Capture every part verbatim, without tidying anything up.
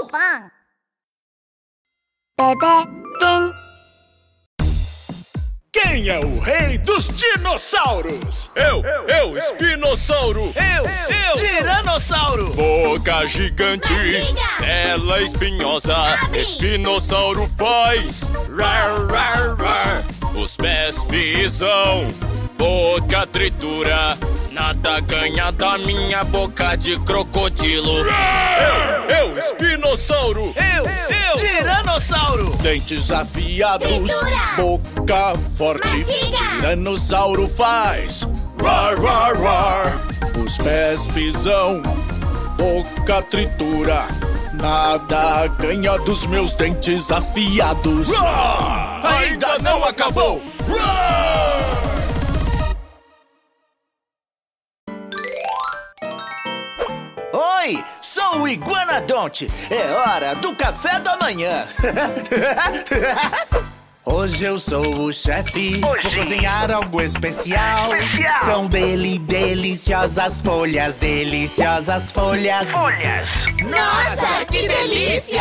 Ivan. Bebê Tem. Quem é o rei dos dinossauros? Eu, eu, espinossauro. Eu, eu, tiranossauro. Boca gigante, tela espinhosa. Abre. Espinossauro faz rar, rar, rar. Os pés pisam, boca tritura. Nada ganha da minha boca de crocodilo. Eu, eu, espinossauro. Eu, eu, tiranossauro. Dentes afiados, Tritura. boca forte. Mastiga. Tiranossauro faz rar, rar, rar. Os pés pisam, boca tritura. Nada ganha dos meus dentes afiados. Roar! Ainda não acabou. Roar! Oi, sou o Iguanodonte. É hora do café da manhã. Hoje eu sou o chefe. Vou cozinhar algo especial. Especial. São dele deliciosas folhas, deliciosas folhas. Folhas. Nossa, que delícia!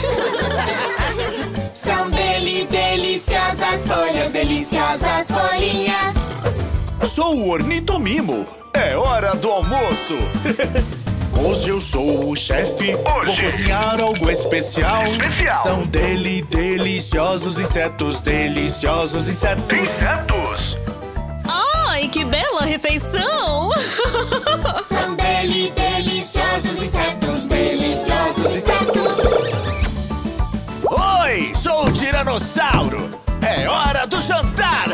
São dele deliciosas folhas, deliciosas folhinhas. Sou o Ornitomimo. É hora do almoço. Hoje eu sou o chefe. Vou cozinhar algo especial. Especial. São dele deliciosos insetos, deliciosos insetos. Insetos. Ai, que bela refeição! São dele deliciosos insetos, deliciosos insetos. Oi, sou o Tiranossauro. É hora do jantar.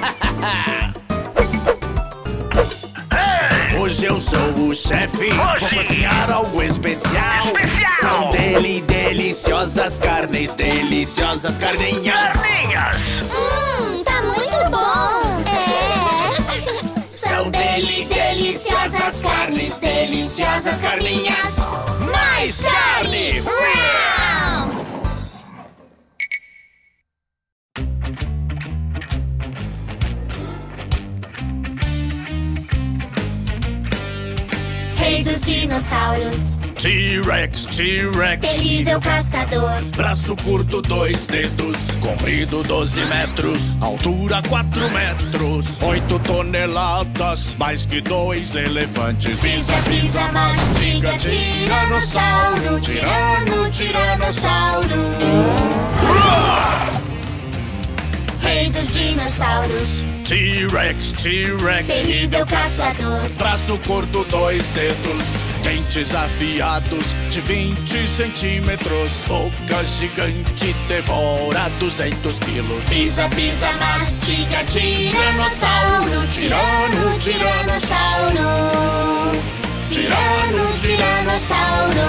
Hoje eu sou o chefe. Vou cozinhar algo especial. Especial. São dele deliciosas carnes, deliciosas carninhas. Carninhas. Hum, tá muito bom! É! São dele deliciosas carnes, deliciosas carninhas. Mais carne! Uau! Rei dos dinossauros, T-Rex, T-Rex. terrível caçador. Braço curto, dois dedos. Comprido, doze metros. Altura, quatro metros. Oito toneladas. Mais que dois elefantes. Pisa, pisa, mastiga, tiranossauro, tirano, tiranossauro. Rei dos dinossauros, T-Rex, T-Rex. terrível caçador. Braço curto, dois dedos. Dentes afiados de vinte centímetros. Boca gigante, devora duzentos quilos. Pisa, pisa, mastiga, tiranossauro, tirano, tiranossauro. Tirano, tiranossauro.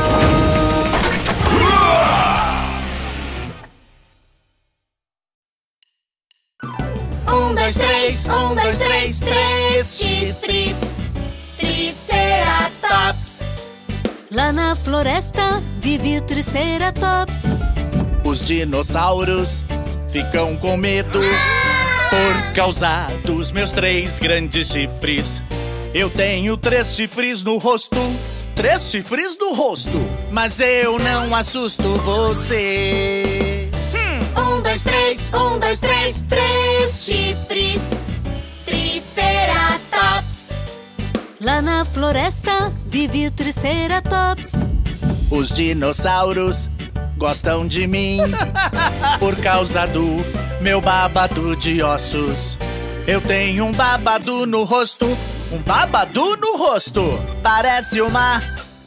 Um, dois, três, um, dois, três, três chifres, Triceratops. Lá na floresta vive o Triceratops. Os dinossauros ficam com medo por causa dos meus três grandes chifres. Eu tenho três chifres no rosto, três chifres no rosto, mas eu não assusto você. Um, dois, três, um, dois, três, três chifres, Triceratops. Lá na floresta vive o Triceratops. Os dinossauros gostam de mim por causa do meu babado de ossos. Eu tenho um babado no rosto, um babado no rosto. Parece uma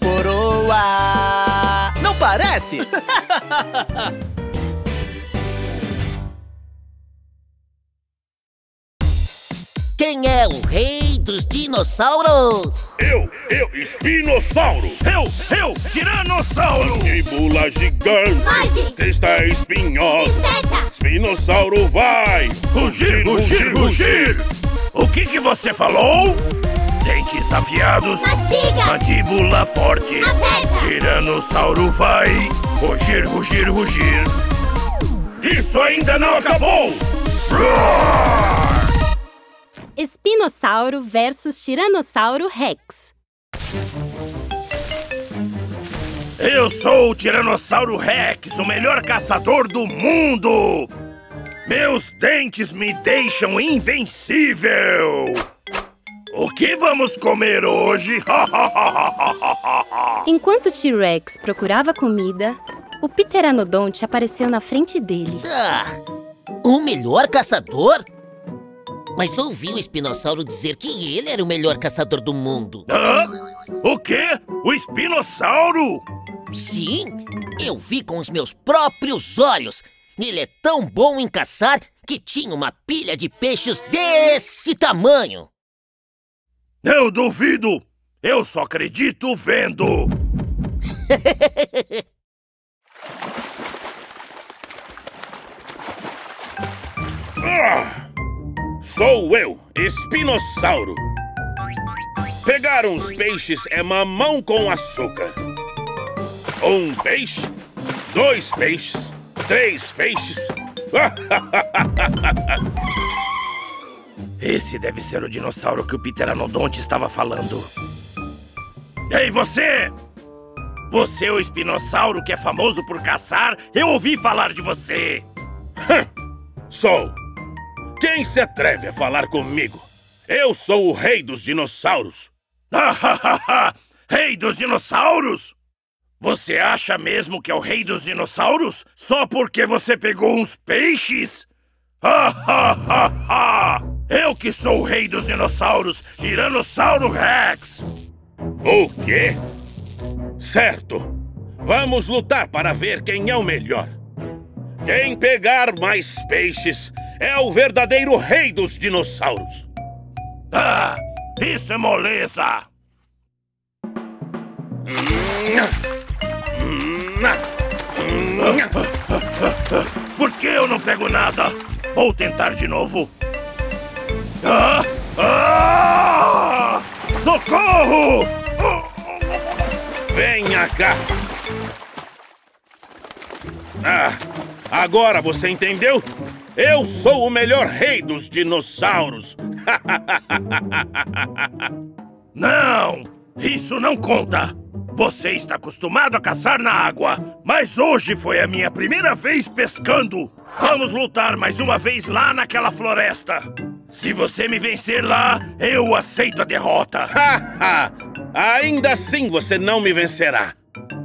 coroa. Não parece? Quem é o rei dos dinossauros? Eu, eu, espinossauro. Eu, eu, tiranossauro. Mandíbula gigante, Morde. testa espinhosa. Espeta. Espinossauro vai Rugir, rugir, rugir. O que que você falou? Dentes afiados. Mastiga. Mandíbula forte. Aperta. Tiranossauro vai rugir, rugir, rugir. Isso ainda não acabou. Roar! Espinossauro versus Tiranossauro Rex. Eu sou o Tiranossauro Rex, o melhor caçador do mundo! Meus dentes me deixam invencível! O que vamos comer hoje? Enquanto o T-Rex procurava comida, o Pteranodonte apareceu na frente dele. Ah, o melhor caçador? Mas ouvi o espinossauro dizer que ele era o melhor caçador do mundo. Hã? O quê? O espinossauro? Sim, eu vi com os meus próprios olhos. Ele é tão bom em caçar que tinha uma pilha de peixes desse tamanho. Eu duvido! Eu só acredito vendo! Ah, sou eu, espinossauro. Pegar uns peixes é mamão com açúcar. Um peixe, dois peixes, três peixes. Esse deve ser o dinossauro que o Pteranodonte estava falando. Ei, você! Você é o espinossauro que é famoso por caçar? Eu ouvi falar de você! Sou. Quem se atreve a falar comigo? Eu sou o rei dos dinossauros. Rei dos dinossauros? Você acha mesmo que é o rei dos dinossauros? Só porque você pegou uns peixes? Eu que sou o rei dos dinossauros, Tiranossauro Rex! O quê? Certo. Vamos lutar para ver quem é o melhor. Quem pegar mais peixes é o verdadeiro rei dos dinossauros. Ah, isso é moleza! Por que eu não pego nada? Vou tentar de novo. Ah! Ah! Socorro! Venha cá. Ah, agora você entendeu? Eu sou o melhor rei dos dinossauros. Não! Isso não conta! Você está acostumado a caçar na água, mas hoje foi a minha primeira vez pescando. Vamos lutar mais uma vez lá naquela floresta. Se você me vencer lá, eu aceito a derrota. Ainda assim você não me vencerá.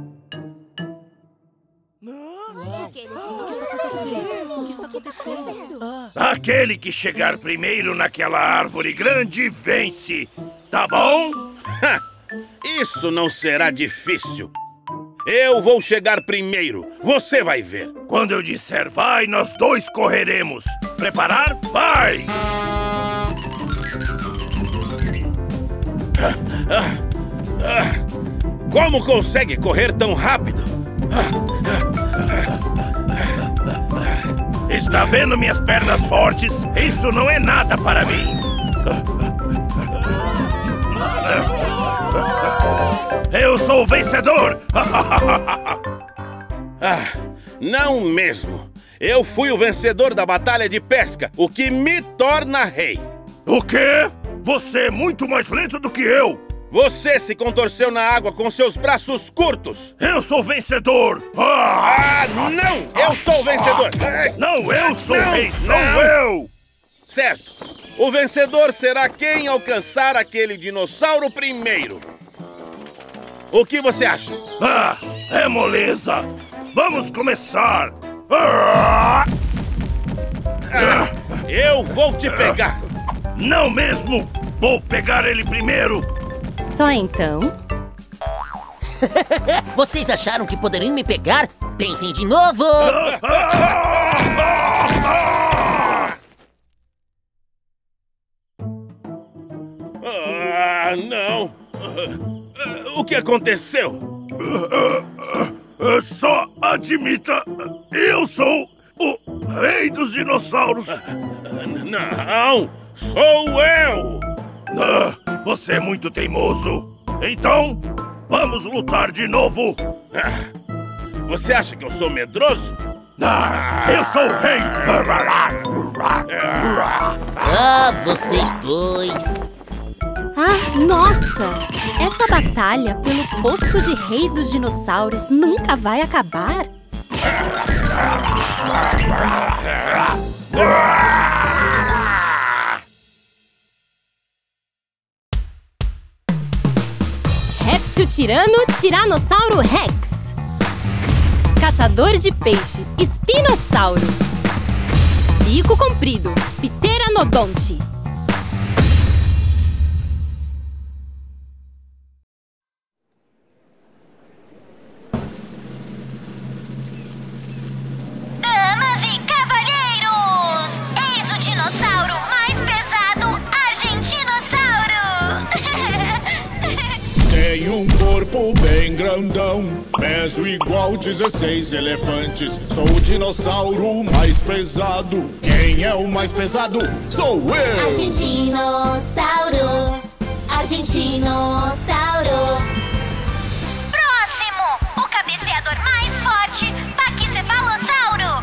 Aquele que chegar primeiro naquela árvore grande vence, tá bom? Isso não será difícil. Eu vou chegar primeiro, você vai ver. Quando eu disser vai, nós dois correremos. Preparar? Vai! Ah, ah, ah. Como consegue correr tão rápido? Está vendo minhas pernas fortes? Isso não é nada para mim. Eu sou o vencedor! Ah, não mesmo. Eu fui o vencedor da batalha de pesca, o que me torna rei. O quê? Você é muito mais lento do que eu! Você se contorceu na água com seus braços curtos. Eu sou o vencedor! Ah, não! Eu sou o vencedor! Não, eu sou o rei, sou não. eu! Certo. O vencedor será quem alcançar aquele dinossauro primeiro. O que você acha? Ah, é moleza! Vamos começar! Ah! Ah, eu vou te pegar! Não mesmo! Vou pegar ele primeiro! Só então? Vocês acharam que poderiam me pegar? Pensem de novo! Ah, não! O que aconteceu? Só admita, eu sou o rei dos dinossauros! Não! Sou eu! Ah, você é muito teimoso! Então, vamos lutar de novo! Ah, você acha que eu sou medroso? Ah, eu sou o rei! Ah, vocês dois! Ah, nossa! Essa batalha pelo posto de rei dos dinossauros nunca vai acabar. Réptil tirano, Tiranossauro Rex. Caçador de peixe, Espinossauro. Bico comprido, Pteranodonte. Damas e cavalheiros, eis o dinossauro mais pesado, Argentinossauro. Tem um corpo bem grandão, peso igual dezesseis elefantes. Sou o dinossauro mais pesado. Quem é o mais pesado? Sou eu! Argentinossauro, Argentinossauro. Próximo, o cabeceador mais forte, Paquicefalossauro.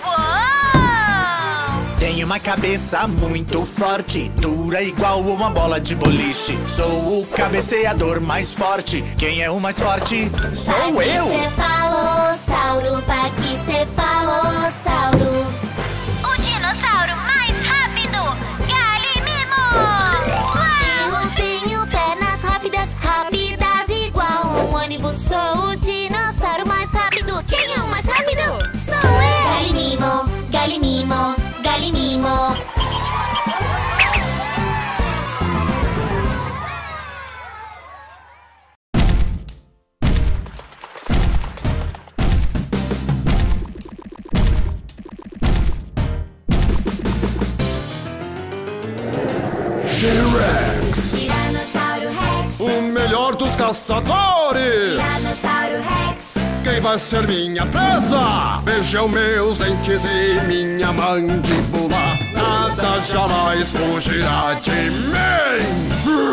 Uou! Tenho uma cabeça muito forte, dura igual uma bola de boliche. Sou o cabeceador mais forte. Quem é o mais forte? Sou eu! Paquicefalossauro, Paquicefalossauro. O dinossauro mais rápido, Galimimo. Eu tenho pernas rápidas, rápidas igual um ônibus. Sou o dinossauro mais rápido. Quem é o mais rápido? Sou eu! Galimimo, Galimimo, Galimimo. T-Rex, Tiranossauro Rex, o melhor dos caçadores. Tiranossauro Rex. Quem vai ser minha presa? Vejam meus dentes e minha mandíbula. Nada jamais fugirá de mim.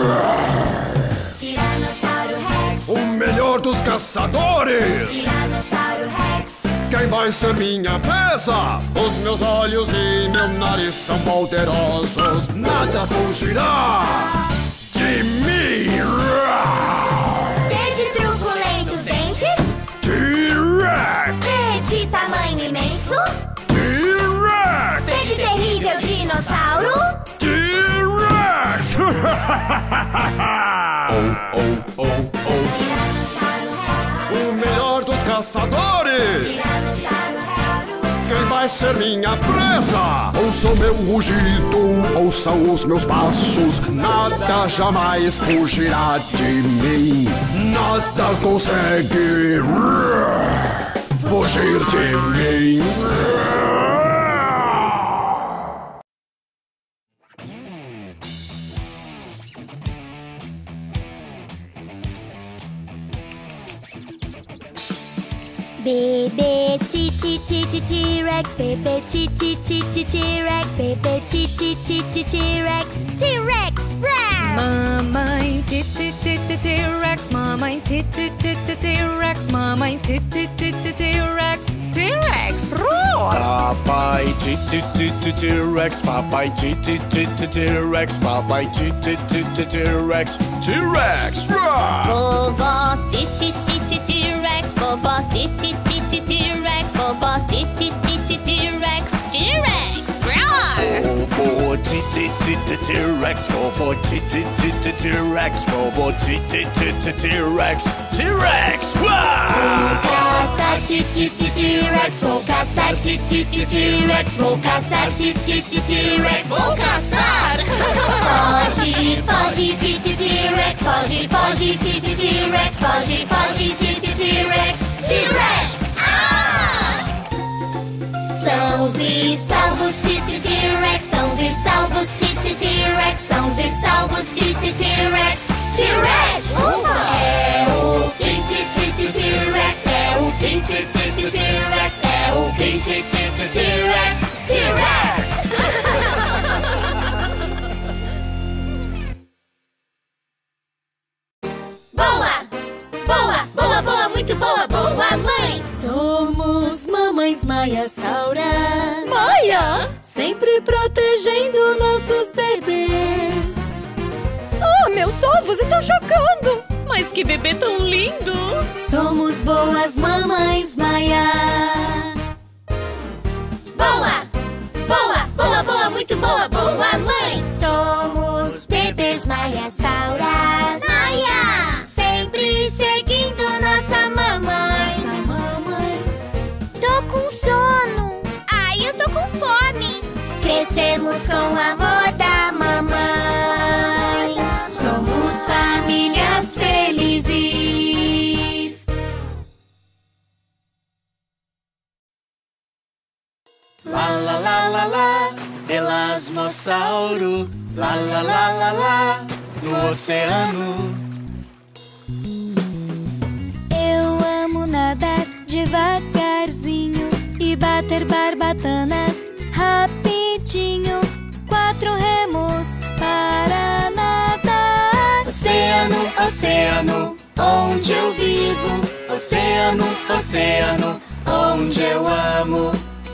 Tiranossauro Rex, O melhor dos caçadores. Tiranossauro Rex. Quem vai ser minha presa? Os meus olhos e meu nariz são poderosos. Nada fugirá de mim. T de truculentos dentes, T-Rex, T de tamanho imenso, T-Rex, T de terrível dinossauro. T-Rex. Oh, oh, oh, oh. Tiranossauro Rex, O melhor dos caçadores. Tiranossauro Rex. Quem vai ser minha presa? Ouçam meu rugido, ouçam os meus passos. Nada jamais fugirá de mim. Nada consegue fugir de mim. Bebê ti ti ti ti T-Rex, bebê ti ti ti ti T-Rex, bebê ti ti ti ti T-Rex, T-Rex, rar! Mamãe Titi Titi T-Rex, mamãe Titi Titi T-Rex, mamãe Titi Titi T-Rex, T-Rex, roar! Papai T-T-T-T-Rex, papai T-T-T-T-Rex, papai T-T-T-T-Rex, T-Rex, roar! Vovó ti ti ti ti T-Rex, vovó ti ti ti ti T-Rex, vovó ti ti ti ti T-Rex, T-Rex, roar! Vovô T-T-T-T-Rex, vovô T-T-T-T-Rex, vovô T-T-T-T-Rex, T-Rex, roar! Caçar ti ti ti T-Rex, vou caçar ti ti ti T-Rex, vou caçar ti ti ti T-Rex, vou caçar! Foge, foge ti ti T-Rex, foge, foge ti ti T-Rex, foge, foge ti ti T-Rex, T-Rex! Ah! Sãos e salvos ti ti T-Rex, sãos e salvos ti ti T-Rex, sãos e salvos ti ti T-Rex, T-Rex! Ufa! É o fim ti ti ti T-Rex, é o fim ti ti ti T-Rex, é o fim ti ti ti T-Rex, T-Rex! Boa! Boa! Boa, boa, muito boa, boa, mãe! Somos mamães maiassauras, Maia! sempre protegendo nossos bebês. Oh, meu Os ovos estão chocando. Mas que bebê tão lindo. Somos boas mamães, Maia. Boa, boa, boa, boa, muito boa, boa mãe. Somos bebês Maia-sauras. Maia! Sempre seguindo nossa mamãe. Nossa mamãe. Tô com sono. Ai, eu tô com fome. Crescemos com o amor da mamãe. Somos famílias felizes. Lá, lá, lá, lá, lá, elasmossauro. Lá, lá, lá, lá, lá, no oceano. Eu amo nadar devagarzinho e bater barbatanas rapidinho. Quatro remos para nadar. Oceano, oceano, onde eu vivo. Oceano, oceano, onde eu amo.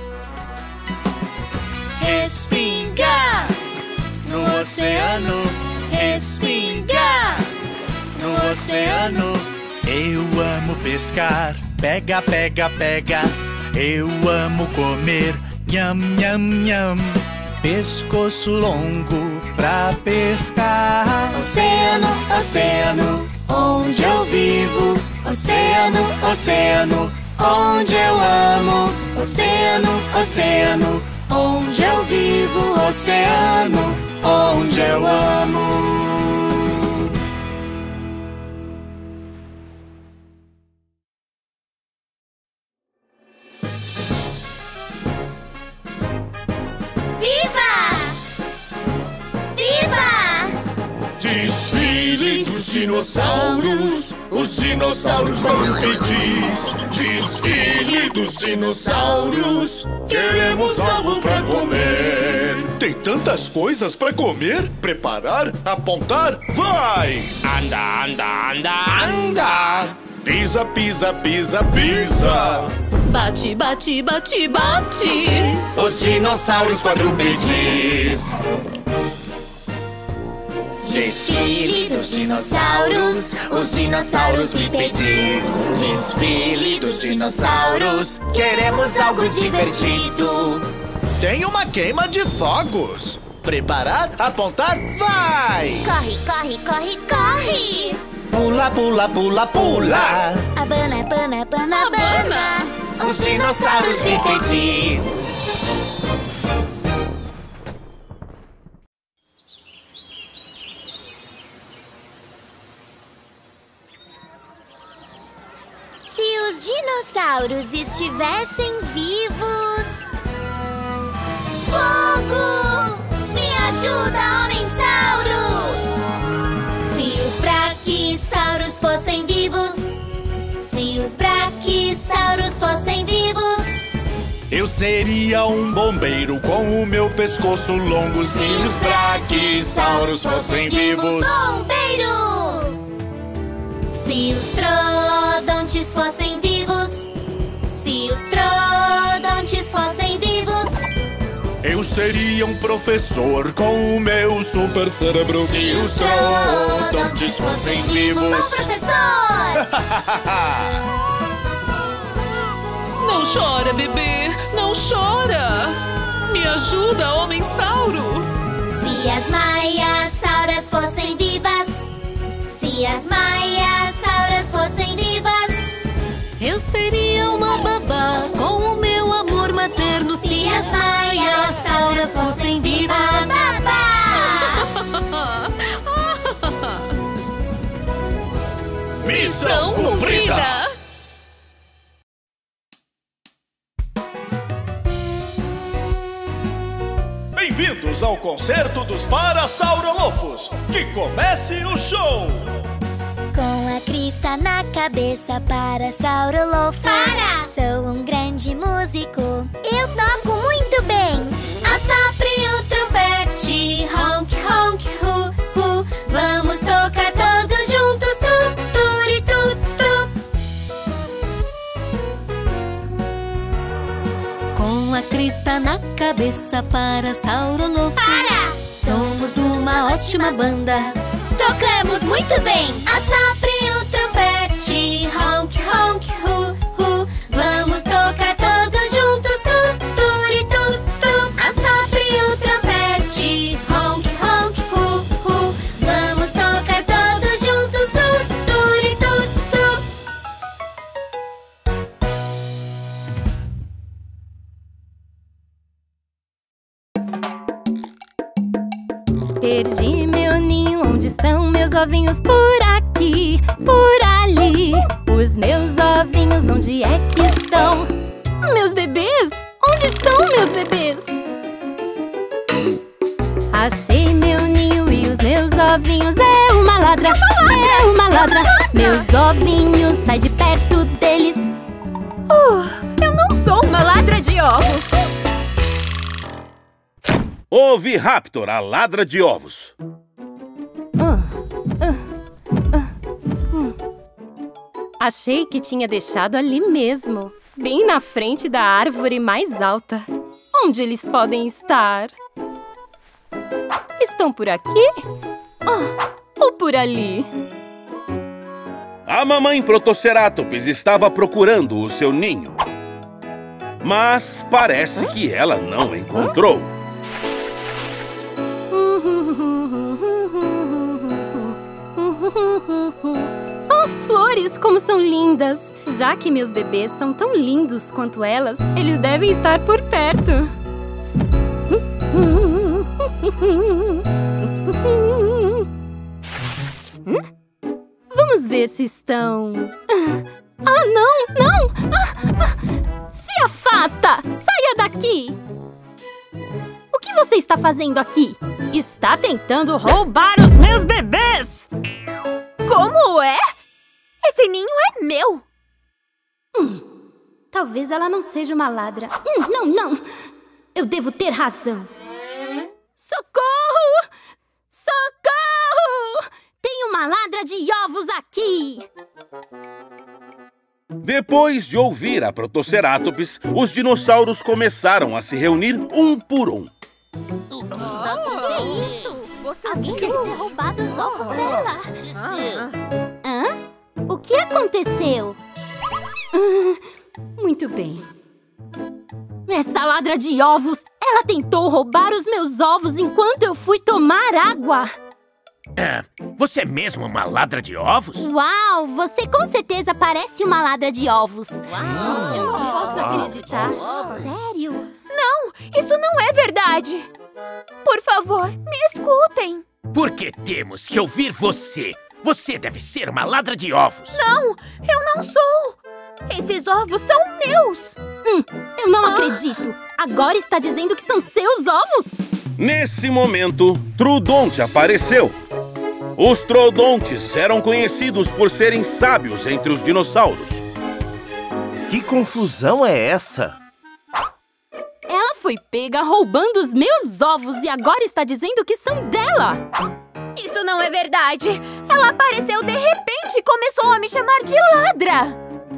Respinga no oceano, respinga no oceano. Eu amo pescar, pega, pega, pega. Eu amo comer, nham, nham, nham. Pescoço longo pra pescar. Oceano, oceano, onde eu vivo. Oceano, oceano, onde eu amo. Oceano, oceano, onde eu vivo. Oceano, onde eu amo. Desfile dos dinossauros, os dinossauros quadrúpedes. Desfile dos dinossauros, queremos algo pra comer. Tem tantas coisas pra comer, preparar, apontar, vai! Anda, anda, anda, Anda! Pisa, pisa, pisa, pisa. Bate, bate, bate, bate. Os dinossauros quadrúpedes. Desfile dos dinossauros, os dinossauros bípedes. Desfile dos dinossauros, queremos algo divertido. Tem uma queima de fogos. Preparar, apontar, vai! Corre, corre, corre, corre. Pula, pula, pula, pula. Abana, abana, abana, abana. Os dinossauros bípedes. Se os dinossauros estivessem vivos... Fogo! Me ajuda, Homem-sauro! Se os braquissauros fossem vivos... Se os braquissauros fossem vivos... Eu seria um bombeiro com o meu pescoço longo. Se os braquissauros fossem vivos. Bombeiro! Se os troodontes fossem vivos... Se os troodontes fossem vivos... Eu seria um professor com o meu super cérebro. Se os troodontes fossem vivos... Bom professor! Não chora, bebê. Não chora. Me ajuda, Homem-sauro. Se as maiasauras fossem vivas... Se as maiasauras fossem vivas... Eu seria uma babá com o meu amor materno. Se as maiasauras fossem vivas... Babá! Missão cumprida! Bem-vindos ao concerto dos Parasaurolofos. Que comece o show! Com a crista na cabeça, Parasaurolofo. Para! Sou um grande músico. Eu toco muito bem. Assopre o trompete, honk, honk, hu, hu. Vamos tocar todos juntos, tu, turi, tu, tu. Com a crista na cabeça, Parasaurolofo. Para! Somos uma ótima banda. Tocamos muito bem. Assopre o trompete, honk, honk, hu, hu. Vamos tocar todos juntos, tu, turi, tu, tu. Assopre o trompete, honk, honk, hu, hu. Vamos tocar todos juntos, tu, turi, tu, tu. Perdi meu ninho, onde estão meus ovinhos? Por aqui, por ali. Os meus ovinhos, onde é que estão? Meus bebês? Onde estão meus bebês? Achei meu ninho e os meus ovinhos. É uma ladra, é uma ladra. Meus ovinhos, sai de perto deles. Uh, eu não sou uma ladra de ovos. Oviraptor, a ladra de ovos. Achei que tinha deixado ali mesmo, bem na frente da árvore mais alta. Onde eles podem estar? Estão por aqui? Ah, ou por ali? A mamãe Protoceratops estava procurando o seu ninho. Mas parece que ela não encontrou. Oh, flores, como são lindas! Já que meus bebês são tão lindos quanto elas, eles devem estar por perto. Vamos ver se estão... Ah, não, não! Ah, ah. Se afasta! Saia daqui! O que você está fazendo aqui? Está tentando roubar os meus bebês! Como é? Esse ninho é meu! Hum, talvez ela não seja uma ladra. Hum, não, não! Eu devo ter razão. Socorro! Socorro! Tem uma ladra de ovos aqui! Depois de ouvir a Protoceratops, os dinossauros começaram a se reunir um por um. O que está acontecendo? Isso? Alguém deve ter roubado os ovos dela. Hã? O que aconteceu? Muito bem. Essa ladra de ovos, ela tentou roubar os meus ovos enquanto eu fui tomar água. É, você é mesmo uma ladra de ovos? Uau, você com certeza parece uma ladra de ovos. Uau, eu não posso acreditar. Sério? Não, isso não é verdade. Por favor, me escutem. Por que temos que ouvir você? Você deve ser uma ladra de ovos. Não, eu não sou. Esses ovos são meus. Hum, eu não ah. acredito. Agora está dizendo que são seus ovos? Nesse momento, Trudonte apareceu. Os Troodontes eram conhecidos por serem sábios entre os dinossauros. Que confusão é essa? Ela foi pega roubando os meus ovos e agora está dizendo que são dela. Isso não é verdade. Ela apareceu de repente e começou a me chamar de ladra.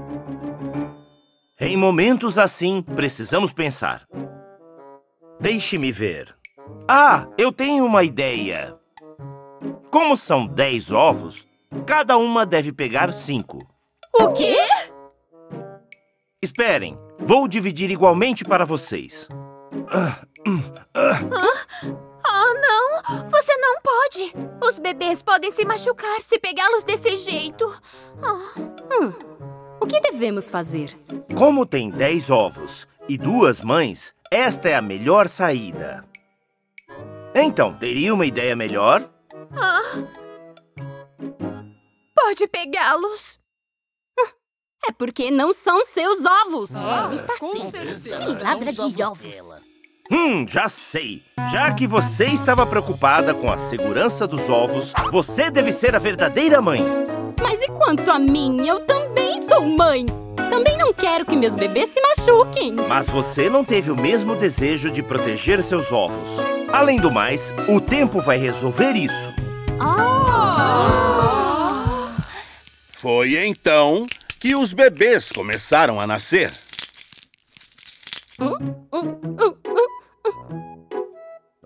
Em momentos assim, precisamos pensar. Deixe-me ver. Ah, eu tenho uma ideia. Como são dez ovos, cada uma deve pegar cinco. O quê? Esperem, vou dividir igualmente para vocês. Ah, oh, não! Você não pode! Os bebês podem se machucar se pegá-los desse jeito. Oh. Hum, o que devemos fazer? Como tem dez ovos e duas mães, esta é a melhor saída. Então, teria uma ideia melhor? Ah. Pode pegá-los. É porque não são seus ovos. Ah, está certo. Que ladra de ovos. Hum, já sei. Já que você estava preocupada com a segurança dos ovos, você deve ser a verdadeira mãe. Mas e quanto a mim? Eu também sou mãe. Também não quero que meus bebês se machuquem. Mas você não teve o mesmo desejo de proteger seus ovos. Além do mais, o tempo vai resolver isso. Oh. Foi então que os bebês começaram a nascer.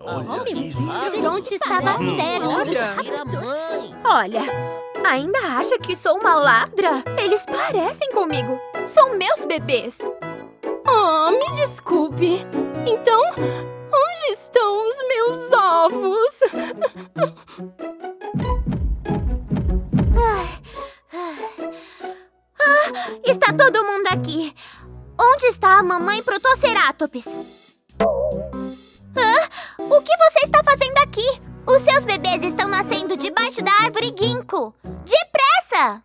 Olha, o rinoceronte estava certo. Olha, ainda acha que sou uma ladra? Eles parecem comigo. São meus bebês. Oh, me desculpe. Então, onde estão os meus ovos? Ah, está todo mundo aqui. Onde está a mamãe Protoceratops? Ah, o que você está fazendo aqui? Os seus bebês estão nascendo debaixo da árvore ginkgo. Depressa!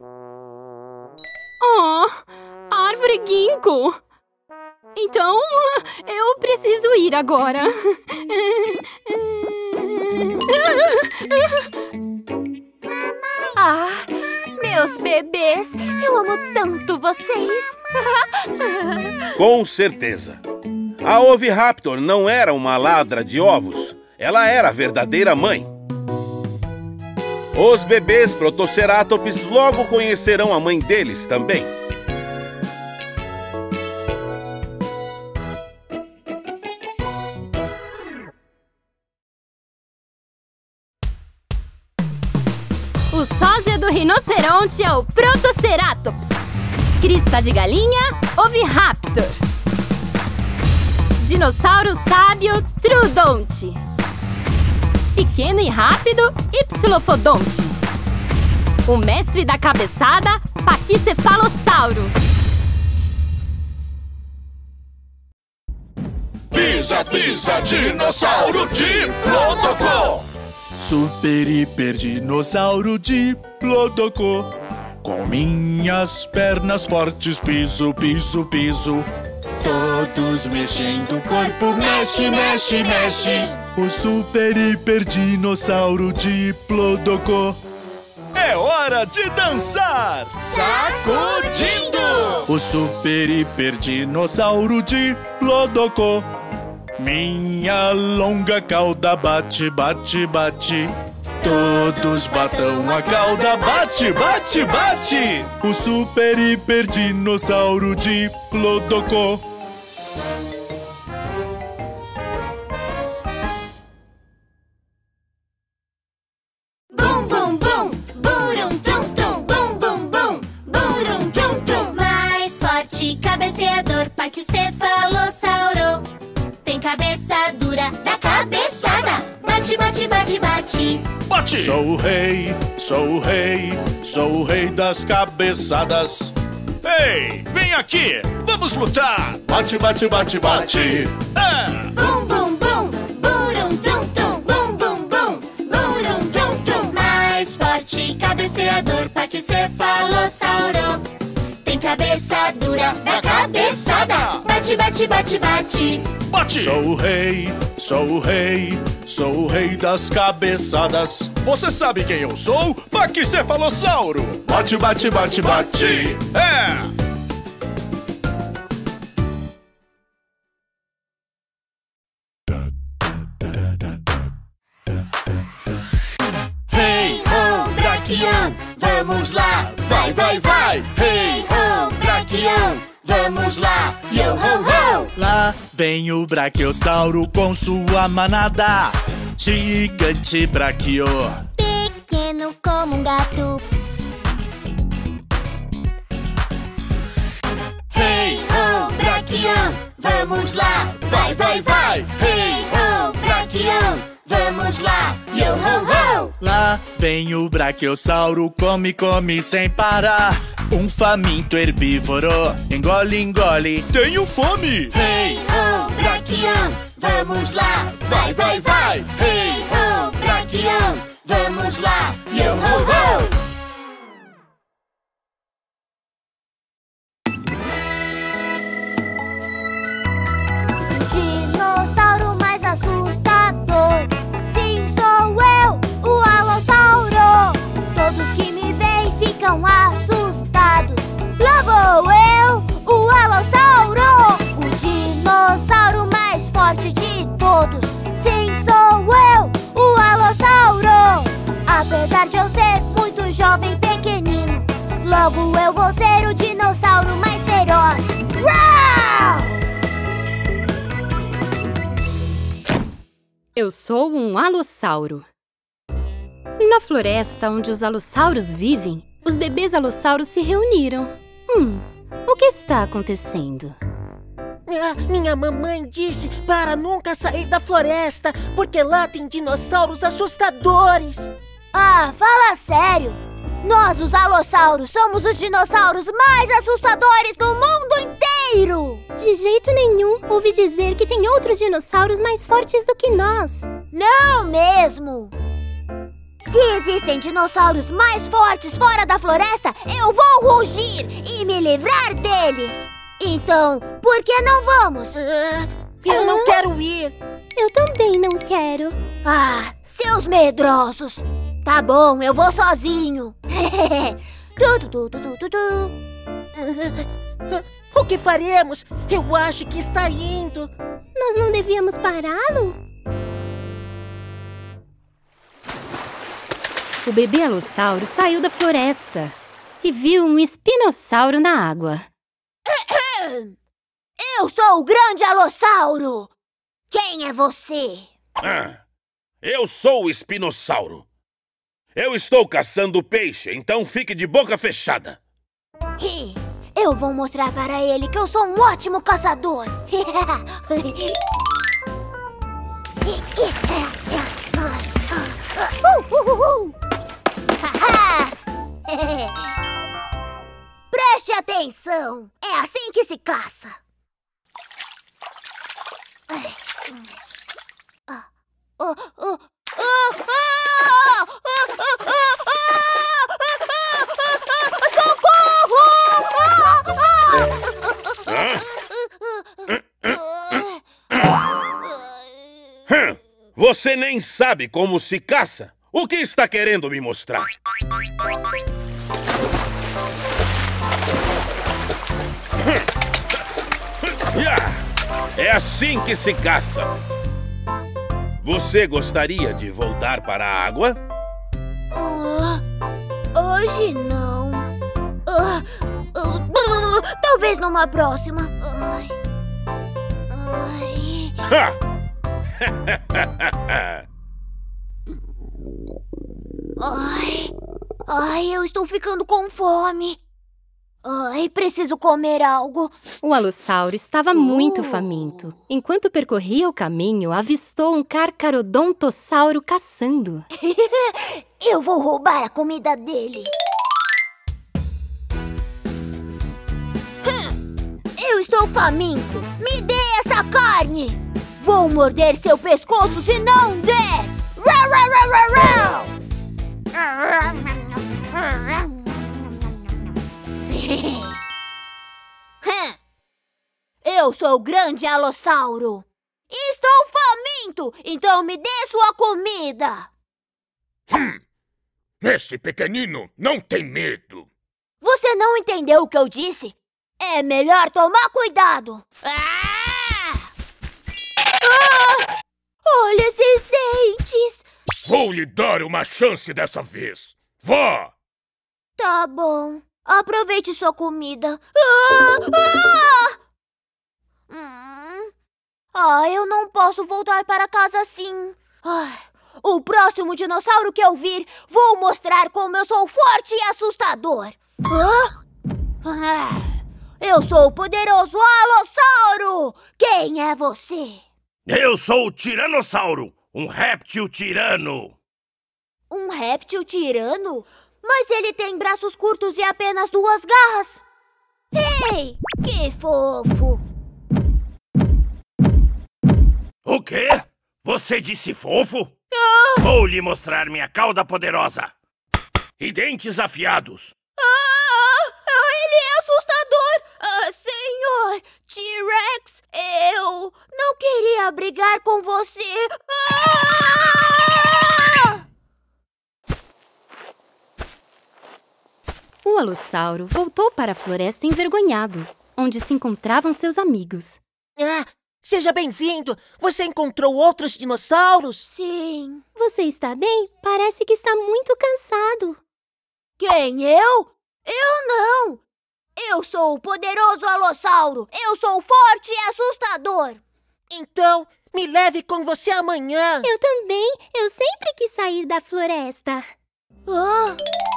Oh, árvore ginkgo. Então, eu preciso ir agora. Ah, meus bebês, eu amo tanto vocês. Com certeza. A Oviraptor não era uma ladra de ovos. Ela era a verdadeira mãe. Os bebês Protoceratops logo conhecerão a mãe deles também. O sósia do rinoceronte é o Protoceratops. Crista de galinha, Oviraptor. Dinossauro sábio, Trudonte. Pequeno e rápido, Ipsilofodonte. O mestre da cabeçada, Paquicefalossauro. Pisa, pisa, dinossauro Diplodocó. Super hiper dinossauro Diplodocó. Com minhas pernas fortes piso, piso, piso. Todos mexendo o corpo, mexe, mexe, mexe. O super hiper dinossauro Diplodocó. É hora de dançar! Sacudindo! O super hiper dinossauro Diplodocó. Minha longa cauda bate, bate, bate. Todos batam a cauda, bate, bate, bate. O super hiper dinossauro Diplodocó. Bum, bum, bum, burum, tum, tum. Bum, bum, bum, burum, tum, tum. Mais forte, cabeceador, Paquicefalossauro. Tem cabeça dura da cabeçada. Bate, bate, bate, bate. Bate! Sou o rei, sou o rei, sou o rei das cabeçadas. Ei, vem aqui, vamos lutar! Bate, bate, bate, bate. É. Bum, bum, bum, burum, tum, tum. Bum, bum, bum, burum, tum, tum. Mais forte, cabeceador, Paquicefalossauro. Tem cabeça dura da cabeçada. Bate, bate, bate, bate. Bate! Sou o rei, sou o rei, sou o rei das cabeçadas. Você sabe quem eu sou? Paquicefalossauro! Bate, bate, bate, bate! É! Hey, ho, Braquião, vamos lá, vai, vai, vai. Hey, ho, Braquião, vamos lá, yo, ho, ho. Lá vem o Brachiosauro com sua manada. Gigante Brachio. Pequeno como um gato. Hey, ho, Braquião, vamos lá, vai, vai, vai. Hey, ho, Braquião, vamos lá, yo, ho, ho. Lá vem o Brachiosauro, come, come sem parar. Um faminto herbívoro, engole, engole, tenho fome. Hey, ho, Braquião, vamos lá, vai, vai, vai. Hey, ho, Braquião, vamos lá, yo, ho, ho. Dinossauro mais assustador. Sim, sou eu, o Alossauro. Todos que me veem ficam assustados. Lá vou eu, o Alossauro. O dinossauro mais forte de todos. Sim, sou eu, o Alossauro. Apesar de eu ser muito jovem, pequenino, logo eu vou ser o dinossauro mais feroz. Uau! Eu sou um alossauro. Na floresta onde os alossauros vivem, os bebês alossauros se reuniram. Hum, o que está acontecendo? Ah, minha mamãe disse para nunca sair da floresta, porque lá tem dinossauros assustadores. Ah, fala sério! Nós, os alossauros, somos os dinossauros mais assustadores do mundo inteiro! De jeito nenhum. Ouvi dizer que tem outros dinossauros mais fortes do que nós. Não mesmo! Se existem dinossauros mais fortes fora da floresta, eu vou rugir e me livrar deles! Então, por que não vamos? Uh, eu ah? não quero ir. Eu também não quero. Ah, seus medrosos! Tá bom, eu vou sozinho. tu, tu, tu, tu, tu, tu. O que faremos? Eu acho que está indo. Nós não devíamos pará-lo? O bebê alossauro saiu da floresta e viu um espinossauro na água. Eu sou o grande alossauro! Quem é você? Ah, eu sou o espinossauro. Eu estou caçando peixe, então fique de boca fechada. Eu vou mostrar para ele que eu sou um ótimo caçador. Preste atenção! É assim que se caça. Oh, oh, oh, Hum, você nem sabe como se caça. O que está querendo me mostrar? É assim que se caça. Você gostaria de voltar para a água? Uh, hoje não. Uh, uh, uh, talvez numa próxima. Ai. Ai. Ai. Ai, eu estou ficando com fome. Ai, preciso comer algo. O alossauro estava muito uh. faminto. Enquanto percorria o caminho, avistou um carcarodontossauro caçando. Eu vou roubar a comida dele. Eu estou faminto. Me dê essa carne. Vou morder seu pescoço se não der. Rau, rau, rau, rau, rau. Eu sou o grande alossauro. Estou faminto, então me dê sua comida. Hum, esse pequenino não tem medo. Você não entendeu o que eu disse? É melhor tomar cuidado. Ah! Ah! Olha esses dentes. Vou lhe dar uma chance dessa vez. Vá! Tá bom. Aproveite sua comida. Ah! Ah! Hum. Ah, eu não posso voltar para casa assim. Ah, o próximo dinossauro que eu vir, vou mostrar como eu sou forte e assustador. Ah? Ah, eu sou o poderoso alossauro. Quem é você? Eu sou o tiranossauro, um réptil tirano. Um réptil tirano? Mas ele tem braços curtos e apenas duas garras. Ei, que fofo. O quê? Você disse fofo? Ah! Vou lhe mostrar minha cauda poderosa. E dentes afiados. Ah, ele é assustador. Ah, senhor T-Rex, eu não queria brigar com você. Ah! O alossauro voltou para a floresta envergonhado, onde se encontravam seus amigos. Ah, seja bem-vindo! Você encontrou outros dinossauros? Sim. Você está bem? Parece que está muito cansado. Quem, eu? Eu não! Eu sou o poderoso alossauro! Eu sou forte e assustador! Então, me leve com você amanhã. Eu também. Eu sempre quis sair da floresta. Oh.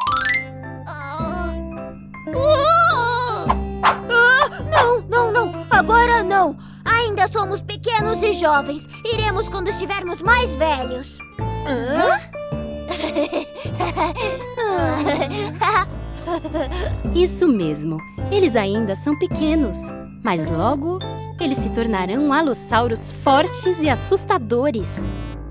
Oh. Ah, não, não, não. Agora não. Ainda somos pequenos e jovens. Iremos quando estivermos mais velhos. Hã? Isso mesmo. Eles ainda são pequenos. Mas logo, eles se tornarão alossauros fortes e assustadores.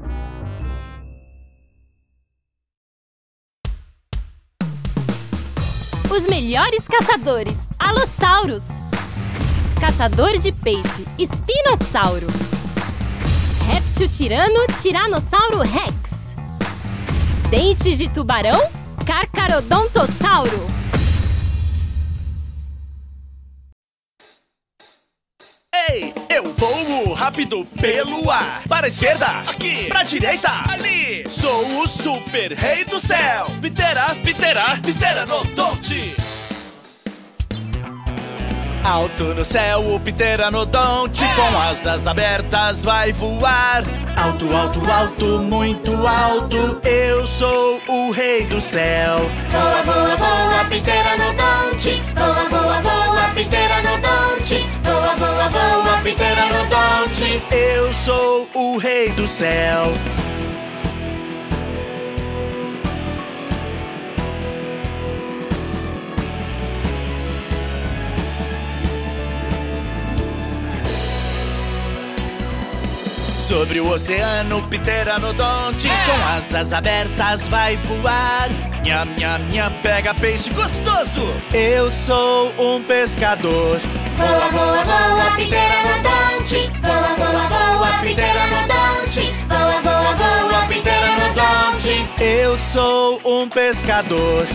Os melhores caçadores, alossauros. Caçador de peixe, espinossauro. Réptil tirano, tiranossauro rex. Dentes de tubarão, carcarodontossauro. Ei, eu voo rápido pelo ar. Para a esquerda, aqui. Para a direita, ali. Sou o super rei do céu. Pitera, pitera, pteranodonte. Alto no céu, o pteranodonte com asas abertas vai voar. Alto, alto, alto, muito alto. Eu sou o rei do céu. Voa, voa, voa, pteranodonte. Voa, voa, voa, pteranodonte. Voa, voa, voa, pteranodonte. Eu sou o rei do céu. Sobre o oceano, pteranodonte com asas abertas vai voar. Nham, nham, nham, pega peixe gostoso. Eu sou um pescador. Voa, voa, voa, pteranodonte. Voa, voa, voa, pteranodonte. Voa, voa, voa, pteranodonte. Eu sou um pescador.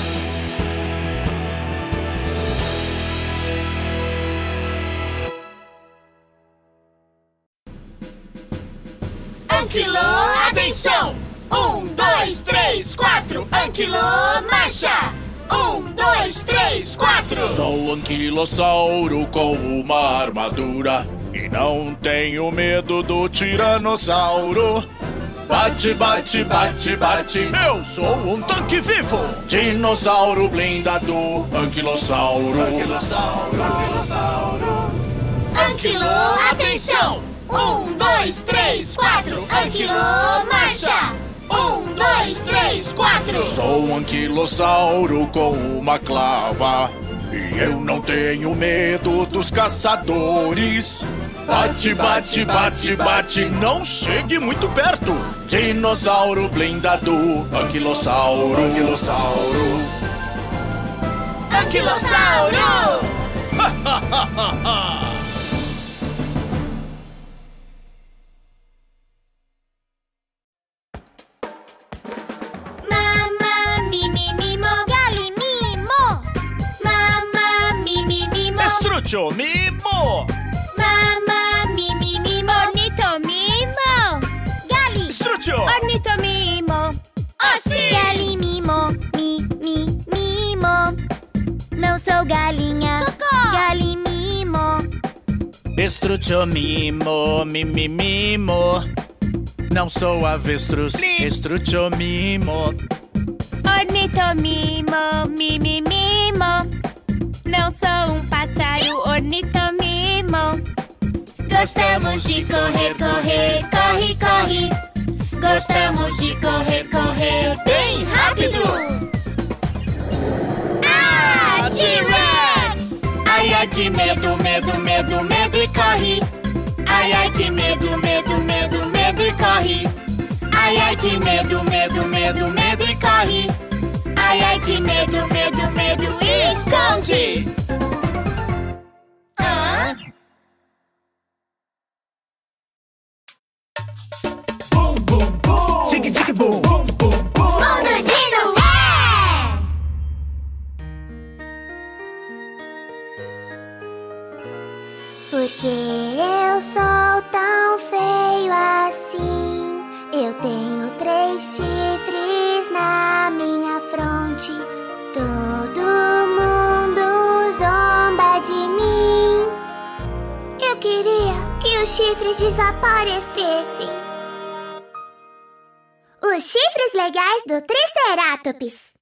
Anquilô, atenção! Um, dois, três, quatro. Anquilô, marcha! Um, dois, três, quatro. Sou um anquilossauro com uma armadura e não tenho medo do tiranossauro. Bate, bate, bate, bate. Eu sou um tanque vivo. Dinossauro blindado. Anquilossauro. Anquilossauro, anquilossauro. Anquilô, atenção! Um, dois, três, quatro. Anquilô, marcha! Um, dois, três, quatro. Sou um anquilossauro com uma clava e eu não tenho medo dos caçadores. Bate, bate, bate, bate. Não chegue muito perto. Dinossauro blindado. Anquilossauro. Anquilossauro. Anquilossauro! Mamma, mi, mi, mimo, gali, mimo. Mamma, mi, mi, mimo. Estrucho mimo. Mamma, mi, mi, mimo. Ornito, mimo. Gali. Estrucho. Ornito, mimo. Oh, sim. Gali, mimo, mi, mi, mimo. Não sou galinha. Cocô. Gali, mimo. Estrucho mimo, mimi, mimo. Não sou avestruz. Estrucho mimo. Ornito, mimo, mimi, mimo. Não sou um pássaro, ornito, mimo. Gostamos de correr, correr, corre, corre. Gostamos de correr, correr bem rápido. Ah, T-Rex! Ai, ai, que medo, medo, medo, medo e corre. Ai, ai, que medo, medo, medo, medo e corre. Ai, ai, que medo, medo, medo, medo e corre. Ai, ai, que medo, medo, medo e esconde. Hã? Bum, bum, bum. Tique, tique, bum. Bum, bum, bum. Mundo Dino é! Porque eu sou tão feio assim. Eu tenho três chifres na minha fronte. Todo mundo zomba de mim. Eu queria que os chifres desaparecessem. Os chifres legais do Triceratops.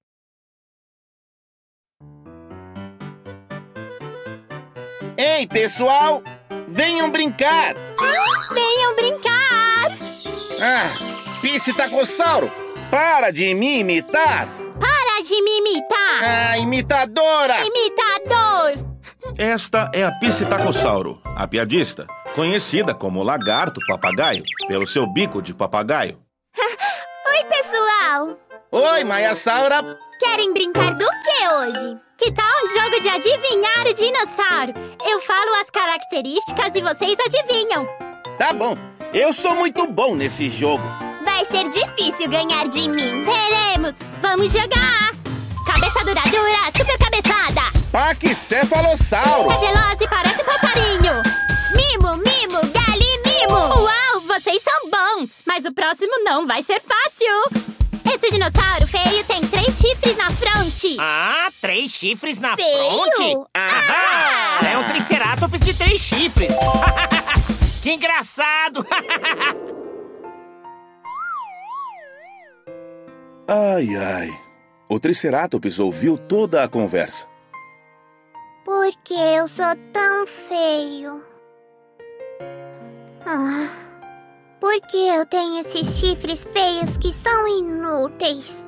Ei, pessoal! Venham brincar! Venham brincar! Ah, Piscitacossauro! Para de me imitar! Para de me imitar! Ah, imitadora! Imitador! Esta é a Piscitacossauro, a piadista, conhecida como lagarto papagaio, pelo seu bico de papagaio. Oi, pessoal! Oi, Maiasaura! Querem brincar do que hoje? Que tal um jogo de adivinhar o dinossauro? Eu falo as características e vocês adivinham. Tá bom, eu sou muito bom nesse jogo. Vai ser difícil ganhar de mim. Veremos! Vamos jogar! Cabeça dura, dura, super cabeçada! Paquicefalossauro! É veloz e parece passarinho! Mimo, mimo, gali, mimo! Uau, vocês são bons! Mas o próximo não vai ser fácil! Esse dinossauro feio tem três chifres na fronte! Ah, três chifres na Feio? fronte? Ah! É um triceratops de três chifres! Que engraçado! Ai, ai. O Triceratops ouviu toda a conversa. Por que eu sou tão feio? Ah, por que eu tenho esses chifres feios que são inúteis?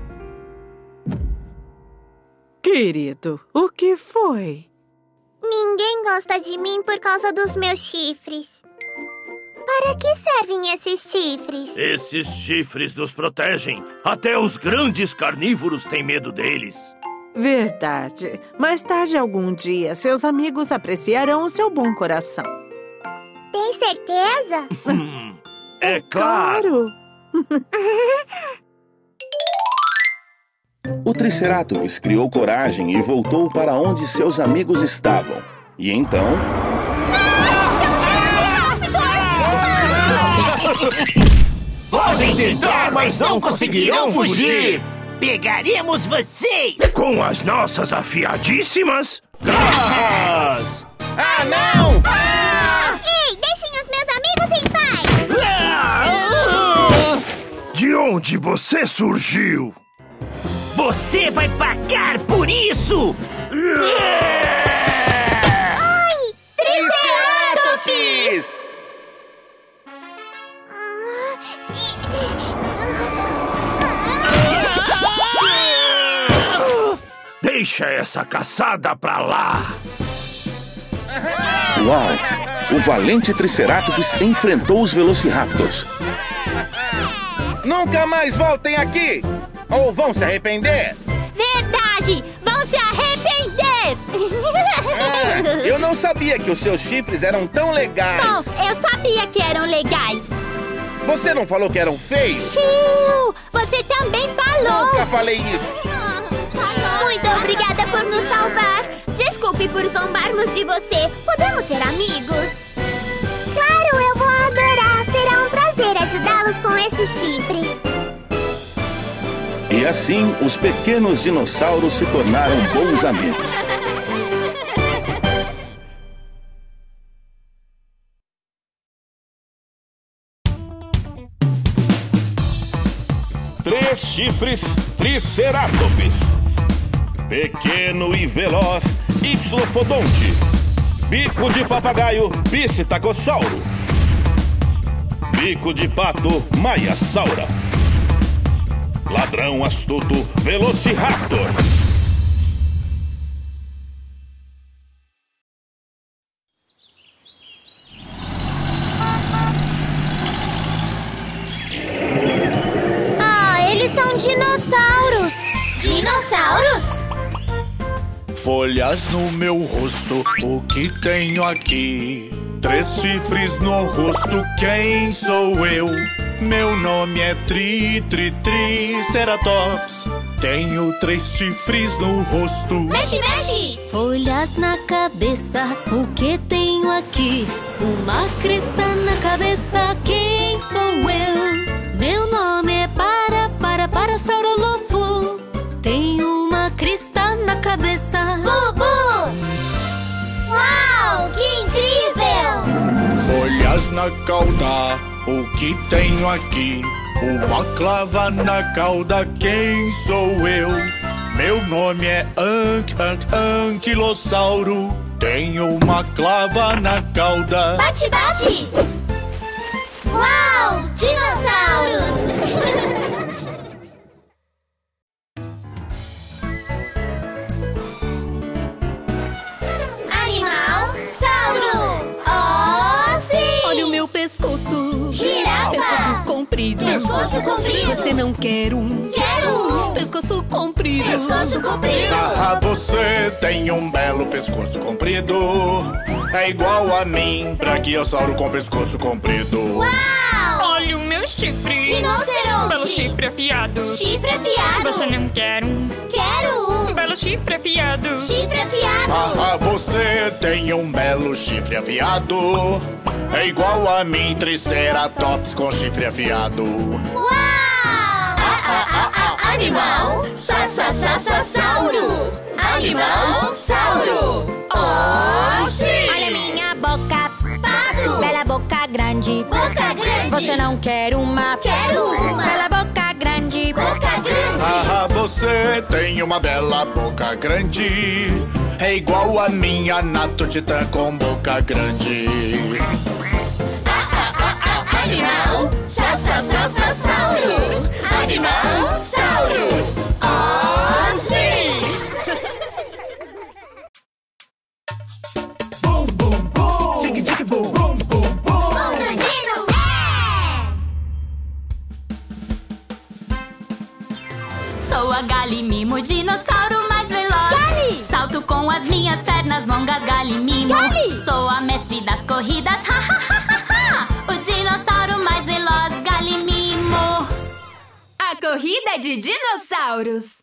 Querido, o que foi? Ninguém gosta de mim por causa dos meus chifres. Para que servem esses chifres? Esses chifres nos protegem. Até os grandes carnívoros têm medo deles. Verdade. Mais tarde, algum dia, seus amigos apreciarão o seu bom coração. Tem certeza? É claro! O Triceratops criou coragem e voltou para onde seus amigos estavam. E então... Podem tentar, mas não conseguirão fugir! Pegaremos vocês! Com as nossas afiadíssimas garras! Ah, não! Ah! Ei, deixem os meus amigos em paz! Ah! De onde você surgiu? Você vai pagar por isso! Oi, Triceratops! Deixa essa caçada pra lá! Uau! O valente Triceratops enfrentou os Velociraptors. Nunca mais voltem aqui! Ou vão se arrepender? Verdade! Vão se arrepender! Ah, eu não sabia que os seus chifres eram tão legais. Bom, eu sabia que eram legais. Você não falou que eram feios? Tio, você também falou. Nunca falei isso. Muito obrigada por nos salvar. Desculpe por zombarmos de você. Podemos ser amigos? Claro, eu vou adorar. Será um prazer ajudá-los com esses chifres. E assim, os pequenos dinossauros se tornaram bons amigos. Três chifres Triceratops. Pequeno e veloz Hypsilophodonte. Bico de papagaio Piscitacossauro. Bico de pato Maiasaura. Ladrão astuto Velociraptor. Ah, eles são dinossauros! Dinossauros? Folhas no meu rosto, o que tenho aqui? Três chifres no rosto, quem sou eu? Meu nome é Tri, Tri, Triceratops. Tenho três chifres no rosto. Mexe, mexe! Folhas na cabeça, o que tenho aqui? Uma cresta na cabeça, quem sou eu? Meu nome é Para, Para, Parasaurolofu. Tenho uma crista na cabeça. Bubu! Uau, que incrível! clavas na cauda. O que tenho aqui? Uma clava na cauda, quem sou eu? Meu nome é Ank, Ank, Anquilossauro. Tenho uma clava na cauda. Bate, bate! Uau! Dinossauros! Animal, sauro! Oh, sim! Olha o meu pescoço. Girafa! Pescoço comprido. Pescoço comprido. Você não quer um? Quero um! Pescoço comprido. Pescoço comprido. Ah, você tem um belo pescoço comprido. É igual a mim, braquiossauro com pescoço comprido. Uau! Olha o meu chifre. Rinoceronte. Belo chifre afiado. Chifre afiado. Você não quer um? Quero um. Belo chifre afiado. Chifre afiado. Ah, você tem um belo chifre afiado. É igual a mim, triceratops com chifre afiado. Uau! Ah, ah, ah, ah, animal, sa, sa, sa, sa, sauro. Animal, sauro. Oh, sim! Olha minha boca, pato. Bela boca grande. Boca grande. Você não quer uma? Quero uma. Bela boca grande. Boca grande. Ah, você tem uma bela boca grande. É igual a minha Nato Titã com boca grande. Ah, ah, ah, ah, animal, sa, sa, sa, sa, sauro. Animal, sauro. Oh, sim! Bum, bum, bum. Tique, tique, bum. Bum, bum, bum. Mundo Dino, é! Sou a Galimimo, dinossauro mais veloz. Gali! Salto com as minhas pernas longas, Galimimo. Gali! Sou a mestre das corridas, ha, ha, ha, ha, ha. O dinossauro mais veloz, Galimimo. A corrida de dinossauros.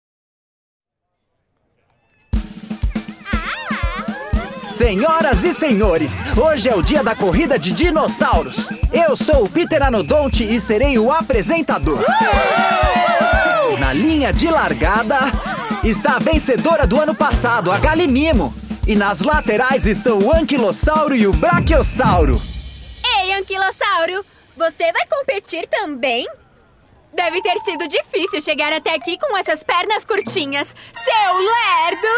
Senhoras e senhores, hoje é o dia da corrida de dinossauros. Eu sou o Pteranodonte e serei o apresentador. Na linha de largada está a vencedora do ano passado, a Galimimo. E nas laterais estão o Anquilossauro e o Braquiossauro. Ei, Anquilossauro, você vai competir também? Deve ter sido difícil chegar até aqui com essas pernas curtinhas, seu lerdo!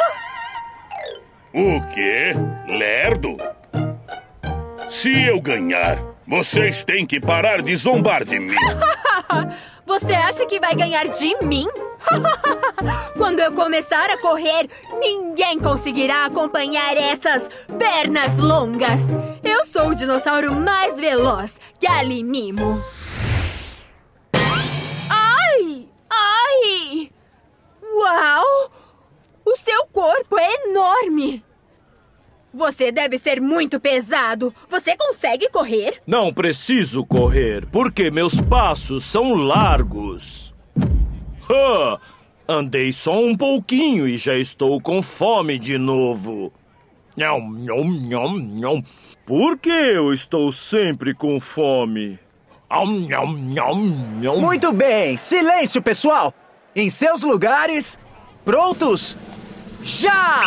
O quê? Lerdo? Se eu ganhar, vocês têm que parar de zombar de mim. Você acha que vai ganhar de mim? Quando eu começar a correr, ninguém conseguirá acompanhar essas pernas longas. Eu sou o dinossauro mais veloz, Galimimo. Ai! Ai! Uau! O seu corpo é enorme! Você deve ser muito pesado. Você consegue correr? Não preciso correr, porque meus passos são largos. Ah, andei só um pouquinho e já estou com fome de novo. Nham, nham, nham, nham. Por que eu estou sempre com fome? Nham, nham, nham. Muito bem, silêncio, pessoal! Em seus lugares, prontos? Já!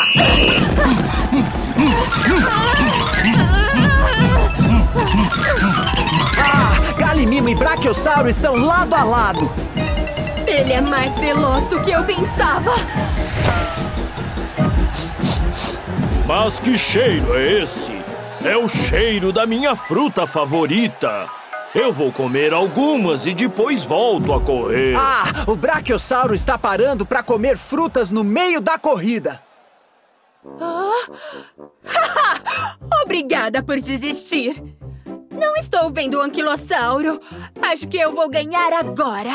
Ah, Galimimo e Braquiossauro estão lado a lado. Ele é mais veloz do que eu pensava. Mas que cheiro é esse? É o cheiro da minha fruta favorita. Eu vou comer algumas e depois volto a correr. Ah, o Braquiossauro está parando para comer frutas no meio da corrida. Ah? Obrigada por desistir. Não estou vendo o Anquilossauro. Acho que eu vou ganhar agora.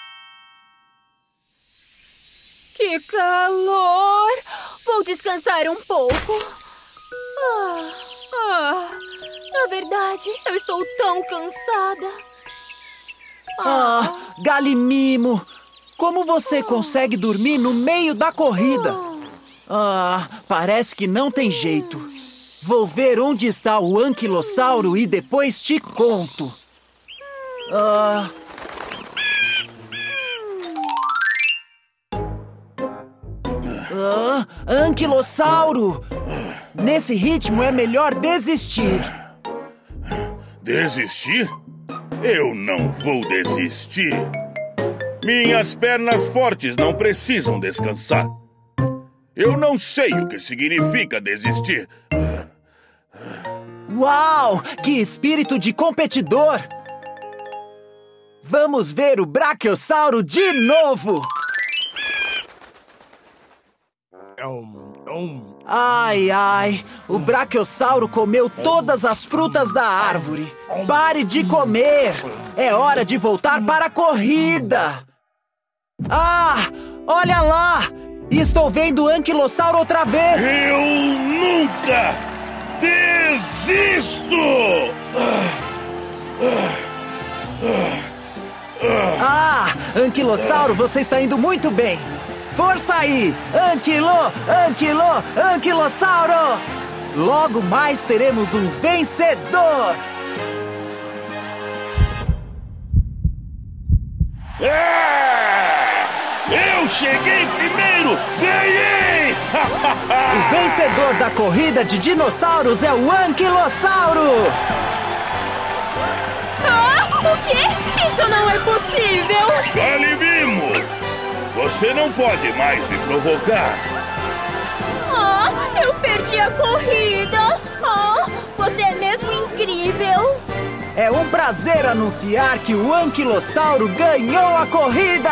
Que calor! Vou descansar um pouco. Ah, ah, na verdade, eu estou tão cansada. Ah, Galimimo, como você consegue dormir no meio da corrida? Ah, parece que não tem jeito. Vou ver onde está o Anquilossauro e depois te conto. Ah... Ah, Anquilossauro! Nesse ritmo é melhor desistir. Desistir? Eu não vou desistir. Minhas pernas fortes não precisam descansar. Eu não sei o que significa desistir. Uau! Que espírito de competidor! Vamos ver o Brachiosauro de novo! Ai, ai! O Brachiosauro comeu todas as frutas da árvore. Pare de comer! É hora de voltar para a corrida! Ah! Olha lá! Estou vendo o Anquilossauro outra vez! Eu nunca desisto! Ah! Anquilossauro, você está indo muito bem! Força aí! Anquilo! Anquilo! Anquilossauro! Logo mais teremos um vencedor! É! Eu cheguei primeiro! Ganhei! O vencedor da corrida de dinossauros é o Anquilossauro! Ah, o quê? Isso não é possível! Galimimo! Você não pode mais me provocar! Ah, eu perdi a corrida! Ah, você é mesmo incrível! É um prazer anunciar que o Anquilossauro ganhou a corrida!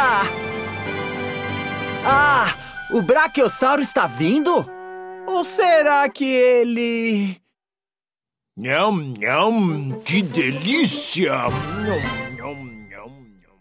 Ah, o Brachiosauro está vindo? Ou será que ele... Nham, nham, que delícia! Nham, nham, nham, nham.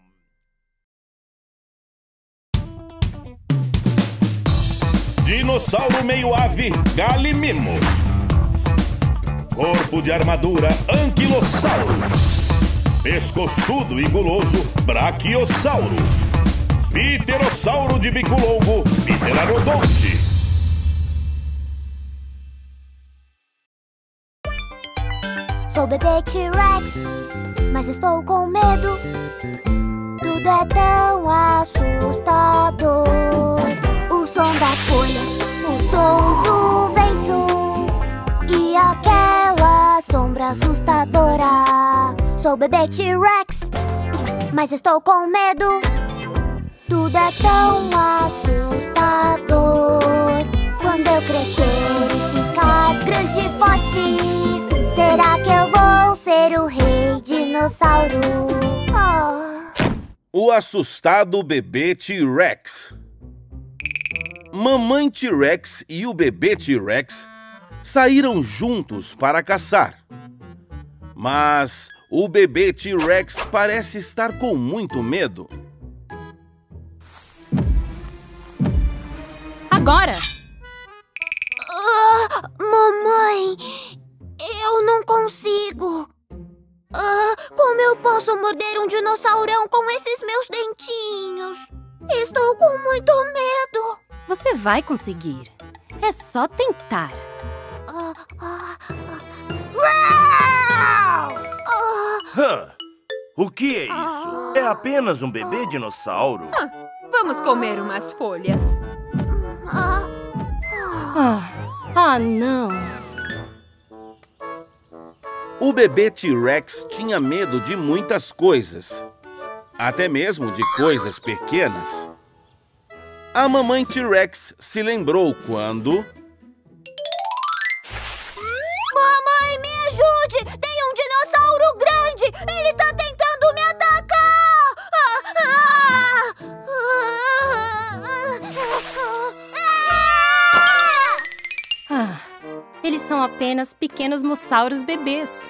Dinossauro meio-ave, Galimimo. Corpo de armadura, Anquilossauro. Pescoçudo e guloso, Brachiosauro. Pterossauro de bico longo, Pteranodonte. Sou bebê T-Rex, mas estou com medo. Tudo é tão assustador. O som das folhas, o som do vento e aquela sombra assustadora. Sou bebê T-Rex, mas estou com medo. Tudo é tão assustador. Quando eu crescer e ficar grande e forte, será que eu vou ser o rei dinossauro? Oh. O assustado bebê T-Rex. Mamãe T-Rex e o bebê T-Rex saíram juntos para caçar. Mas o bebê T-Rex parece estar com muito medo. Agora! Ah, mamãe, eu não consigo. Ah, como eu posso morder um dinossaurão com esses meus dentinhos? Estou com muito medo. Você vai conseguir. É só tentar. Ah, ah, ah. Ah. Hã? O que é isso? É apenas um bebê dinossauro? Ah, vamos comer umas folhas. Ah. Ah, ah, não. O bebê T-Rex tinha medo de muitas coisas, até mesmo de coisas pequenas. A mamãe T-Rex se lembrou quando... Mamãe, me ajude! Tem um dinossauro grande! Ele tá tentando me atacar! Ah, ah, ah, ah, eles são apenas pequenos mossauros bebês.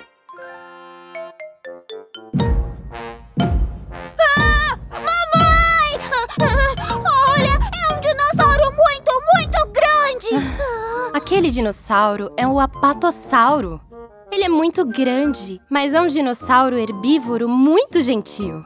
Ah, mamãe! Ah, olha, é um dinossauro muito, muito grande! Ah, aquele dinossauro é o Apatossauro. Ele é muito grande, mas é um dinossauro herbívoro muito gentil.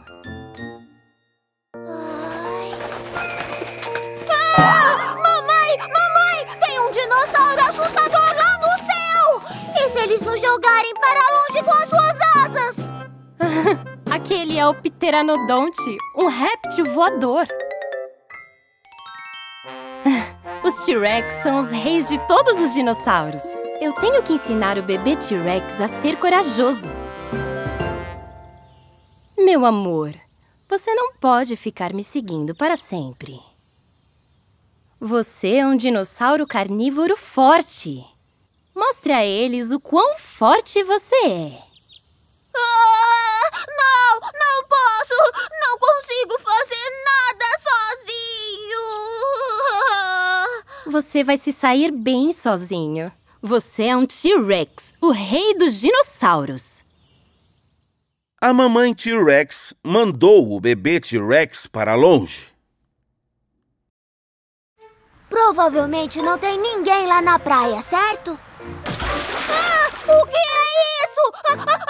Ah, mamãe, mamãe! Tem um dinossauro assustador lá no céu! E se eles nos jogarem para longe com as suas asas? Aquele é o Pteranodonte, um réptil voador. Os T-Rex são os reis de todos os dinossauros. Eu tenho que ensinar o bebê T-Rex a ser corajoso. Meu amor, você não pode ficar me seguindo para sempre. Você é um dinossauro carnívoro forte. Mostre a eles o quão forte você é. Ah, não, não posso! Não consigo fazer nada sozinho! Você vai se sair bem sozinho. Você é um T-Rex, o rei dos dinossauros. A mamãe T-Rex mandou o bebê T-Rex para longe. Provavelmente não tem ninguém lá na praia, certo? Ah, o que é isso? Ah, ah,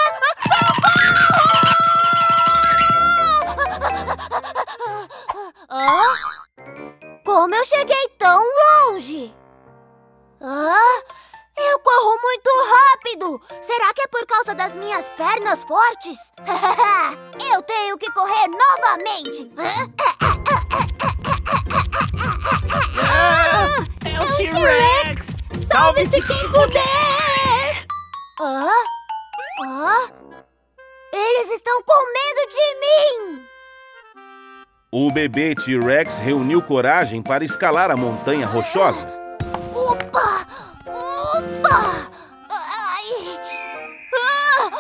ah, ah, como eu cheguei tão longe? Ah, eu corro muito rápido! Será que é por causa das minhas pernas fortes? Eu tenho que correr novamente! Ah, é o T-Rex! Salve-se quem puder! Ah? Ah? Eles estão com medo de mim! O bebê T-Rex reuniu coragem para escalar a montanha rochosa. Opa! Opa! Ai! Ah!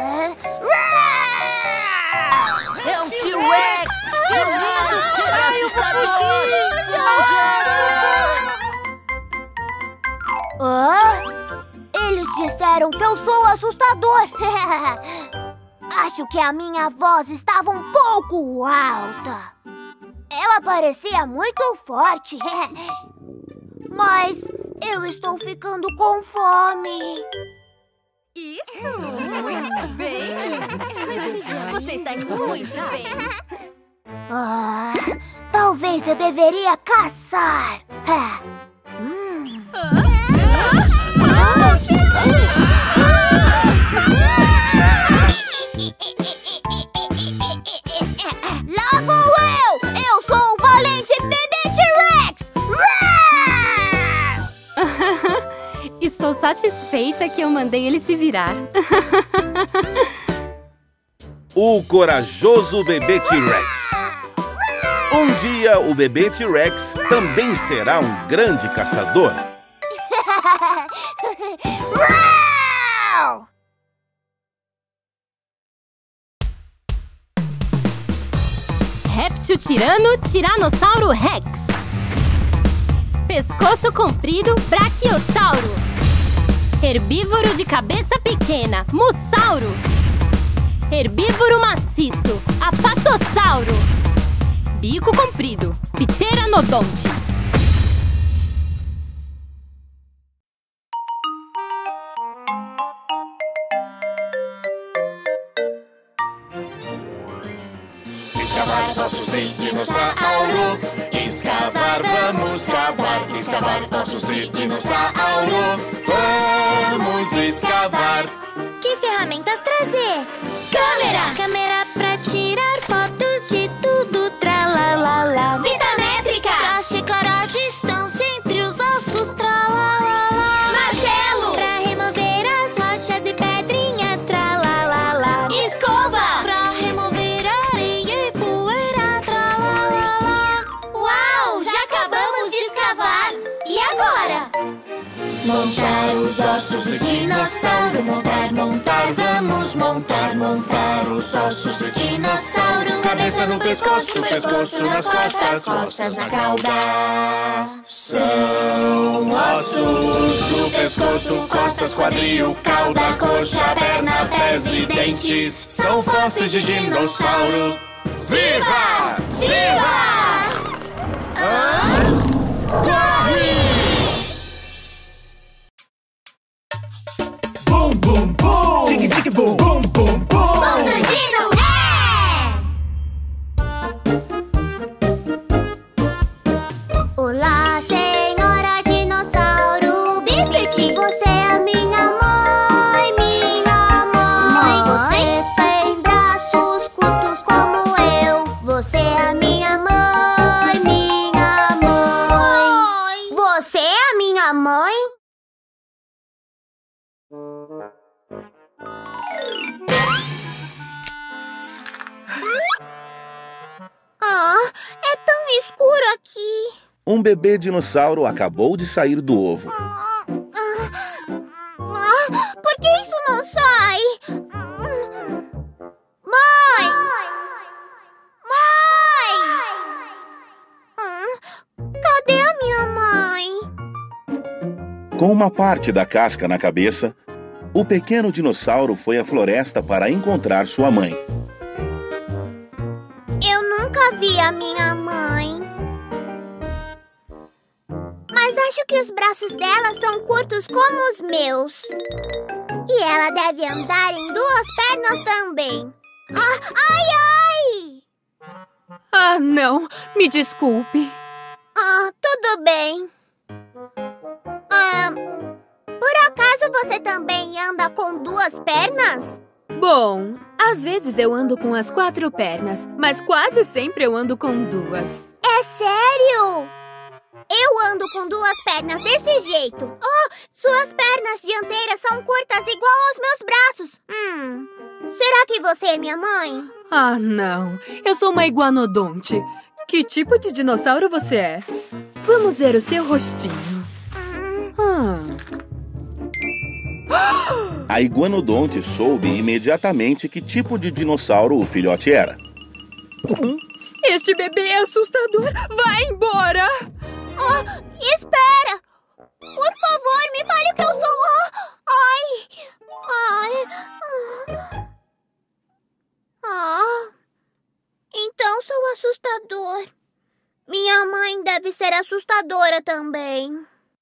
É um T-Rex! Ai, assustador! Ah? Eles disseram que eu sou assustador. Acho que a minha voz estava um pouco alta. Ela parecia muito forte. Mas eu estou ficando com fome. Isso! Muito bem! Você está indo muito bem. Ah, talvez eu deveria caçar. Hum. Lá vou eu! Eu sou o valente bebê T-Rex! Estou satisfeita que eu mandei ele se virar. O corajoso bebê T-Rex. Um dia, o bebê T-Rex também será um grande caçador. Réptil tirano, Tiranossauro Rex. Pescoço comprido, Braquiossauro. Herbívoro de cabeça pequena, Mussauro. Herbívoro maciço, Apatossauro. Bico comprido, Pteranodonte. Escavar ossos de dinossauro. Escavar, vamos cavar. Escavar ossos de dinossauro. Vamos escavar. Que ferramentas trazer? Câmera! Câmera pra tirar fotos de tudo, tralalala. Fita métrica! Pra checar a distância entre os ossos, tralalala. Martelo! Pra remover as rochas e pedrinhas, tralalala. Escova! Pra remover areia e poeira, tralalala. Uau! Já acabamos de escavar! E agora? Montar os ossos de dinossauro. Montar, montar, vamos montar, montar os ossos de dinossauro. Cabeça no pescoço, pescoço nas costas, costas na cauda. São ossos do pescoço, costas, quadril, cauda, coxa, perna, pés e dentes. São fósseis de dinossauro. Viva! Viva! Ah? Corre! Bum, bum, bum! Tique, tique, bum! Bum, bum, bum! Bandidino é! Olá, senhora dinossauro. Bipiti, você é a minha mãe, minha mãe. Você tem braços curtos como eu. Você é a minha mãe, minha mãe. Um bebê dinossauro acabou de sair do ovo. Ah, por que isso não sai? Mãe! Mãe! Hum, cadê a minha mãe? Com uma parte da casca na cabeça, o pequeno dinossauro foi à floresta para encontrar sua mãe. Eu nunca vi a minha mãe. Mas acho que os braços dela são curtos como os meus. E ela deve andar em duas pernas também. Ah, ai, ai! Ah, não. Me desculpe. Ah, tudo bem. Ah, por acaso você também anda com duas pernas? Bom, às vezes eu ando com as quatro pernas, mas quase sempre eu ando com duas. É sério? Eu ando com duas pernas desse jeito. Oh, suas pernas dianteiras são curtas igual aos meus braços. Hum, será que você é minha mãe? Ah, não. Eu sou uma iguanodonte. Que tipo de dinossauro você é? Vamos ver o seu rostinho. Ah. A iguanodonte soube imediatamente que tipo de dinossauro o filhote era. Este bebê é assustador. Vai embora! Oh, espera! Por favor, me fale o que eu sou. Oh, ai! Ai! Ah! Então sou assustador. Minha mãe deve ser assustadora também.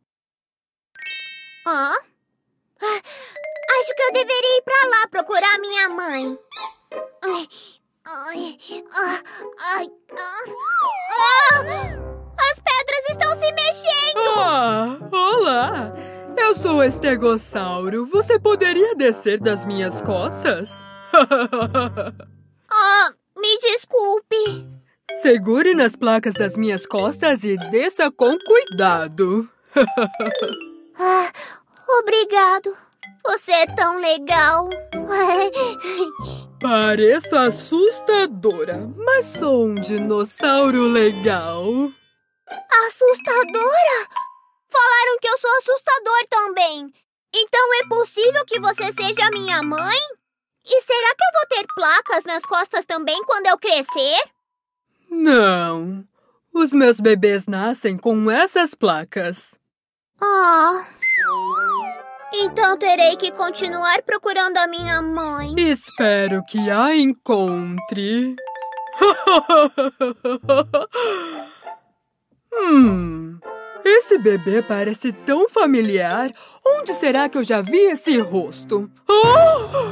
Ah? Acho que eu deveria ir pra lá procurar minha mãe. Ai, ai, ai, ai, ah, as pedras estão se mexendo. Ah, olá! Eu sou o estegossauro. Você poderia descer das minhas costas? Ah, me desculpe. Segure nas placas das minhas costas e desça com cuidado. Ah, obrigado. Você é tão legal. Pareço assustadora, mas sou um dinossauro legal. Assustadora? Falaram que eu sou assustador também. Então é possível que você seja minha mãe? E será que eu vou ter placas nas costas também quando eu crescer? Não. Os meus bebês nascem com essas placas. Ah... Então terei que continuar procurando a minha mãe. Espero que a encontre. hum, esse bebê parece tão familiar. Onde será que eu já vi esse rosto? Oh!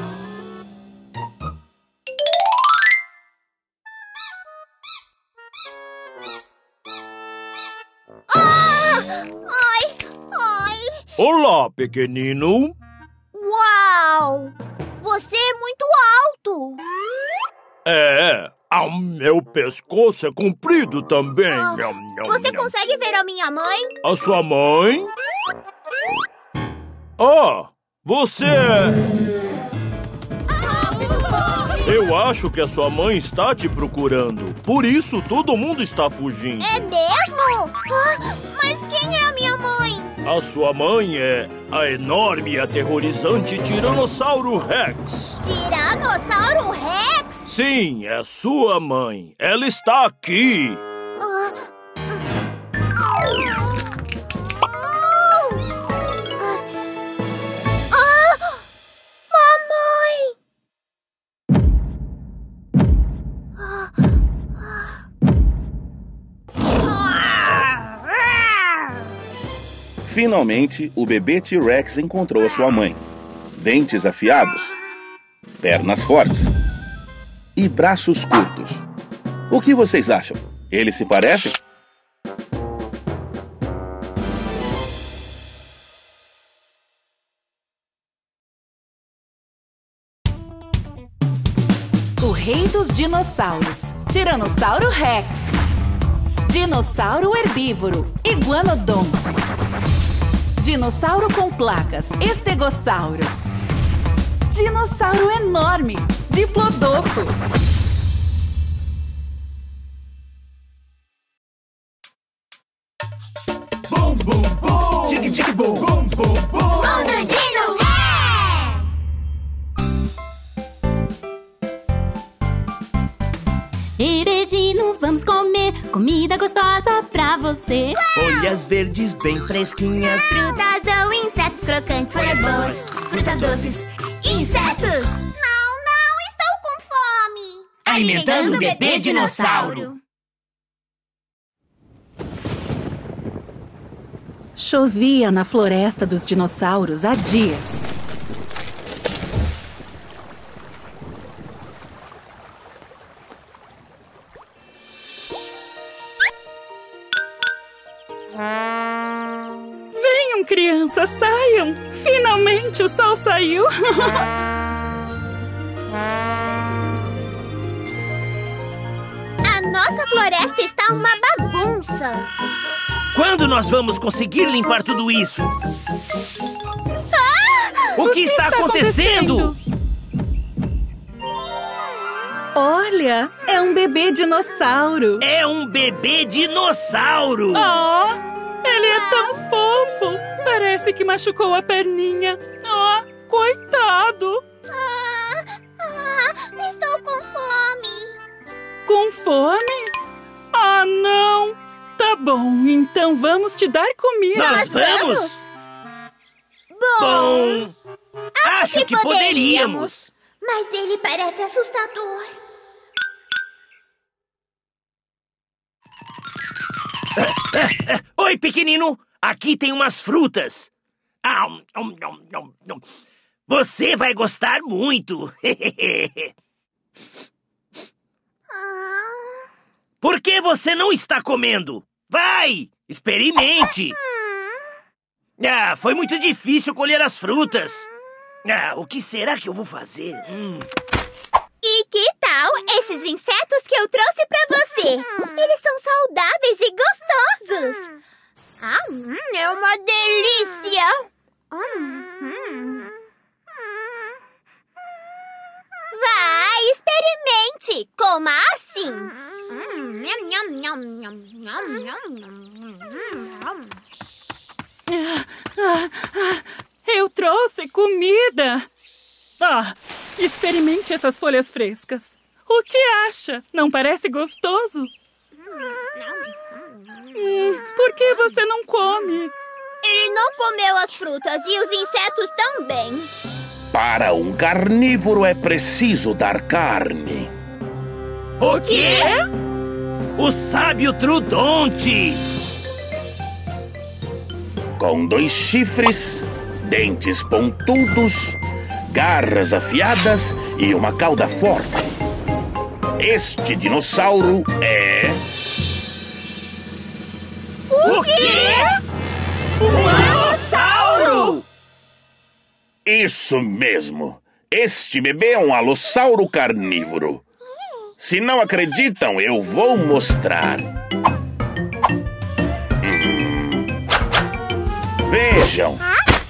Olá, pequenino. Uau! Você é muito alto. É, o meu pescoço é comprido também. Ah, nham, nham, você nham. consegue ver a minha mãe? A sua mãe? Ah, você é... Eu acho que a sua mãe está te procurando. Por isso, todo mundo está fugindo. É mesmo? Ah, mas quem é a minha mãe? A sua mãe é a enorme e aterrorizante Tiranossauro Rex. Tiranossauro Rex? Sim, é sua mãe. Ela está aqui. Ah, ah, mamãe! Finalmente, o bebê T-Rex encontrou sua mãe. Dentes afiados, pernas fortes e braços curtos. O que vocês acham? Eles se parecem? O rei dos dinossauros, Tiranossauro Rex. Dinossauro herbívoro, Iguanodonte. Dinossauro com placas, Estegossauro. Dinossauro enorme, Diplodocus. Ah! tic bum, bum, bum, bum. Mundo Dino é! Ei, Bedino, vamos comer comida gostosa pra você. Folhas verdes bem fresquinhas. Frutas ou insetos crocantes. Folhas boas, frutas doces, insetos. Não, não, estou com fome. Alimentando o bebê dinossauro. Chovia na floresta dos dinossauros há dias. Venham, crianças, saiam! Finalmente o sol saiu! A nossa floresta está uma bagunça. Quando nós vamos conseguir limpar tudo isso? Ah! O, que o que está, está acontecendo? acontecendo? Olha, é um bebê dinossauro. É um bebê dinossauro. Oh, ele é tão fofo. Parece que machucou a perninha. Oh, coitado. Ah, ah, estou com fome. Com fome? Ah, não. Tá bom, então vamos te dar comida. Nós vamos? Bom, bom acho, acho que, que poderíamos. poderíamos. Mas ele parece assustador. Oi, pequenino. Aqui tem umas frutas. Você vai gostar muito. Por que você não está comendo? Vai, experimente. Ah, foi muito difícil colher as frutas. Ah, o que será que eu vou fazer? Hum. E que tal esses insetos que eu trouxe pra você? Eles são saudáveis e gostosos. Ah, hum, é uma delícia. Hum. Vai, experimente. Coma assim. Ah, ah, ah, eu trouxe comida. Ah, experimente essas folhas frescas. O que acha? Não parece gostoso? Hum, por que você não come? Ele não comeu as frutas e os insetos também. Para um carnívoro é preciso dar carne. O quê? O sábio Trudonte! Com dois chifres, dentes pontudos, garras afiadas e uma cauda forte. Este dinossauro é... O quê? Um alossauro! Isso mesmo! Este bebê é um alossauro carnívoro. Se não acreditam, eu vou mostrar. Hum. Vejam.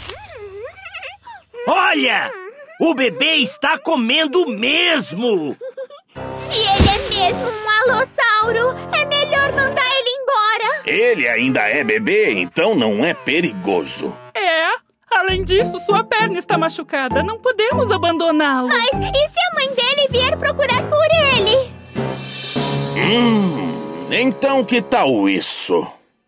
Olha! O bebê está comendo mesmo! Se ele é mesmo um alossauro, é melhor mandar ele embora. Ele ainda é bebê, então não é perigoso. É. Além disso, sua perna está machucada. Não podemos abandoná-lo. Mas e se a mãe dele vier procurar por ele? Hum, então que tal isso?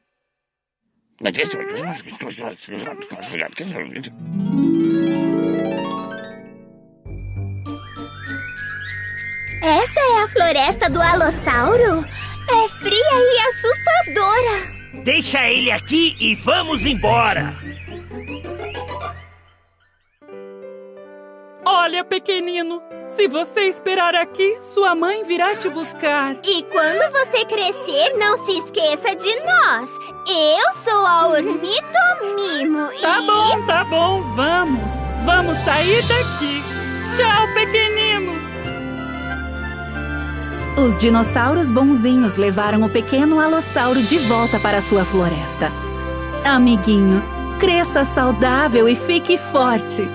Esta é a floresta do alossauro? É fria e assustadora. Deixa ele aqui e vamos embora. Olha, pequenino, se você esperar aqui, sua mãe virá te buscar. E quando você crescer, não se esqueça de nós. Eu sou a Ornito Mimo e... Tá bom, tá bom, vamos. Vamos sair daqui. Tchau, pequenino. Os dinossauros bonzinhos levaram o pequeno alossauro de volta para sua floresta. Amiguinho, cresça saudável e fique forte.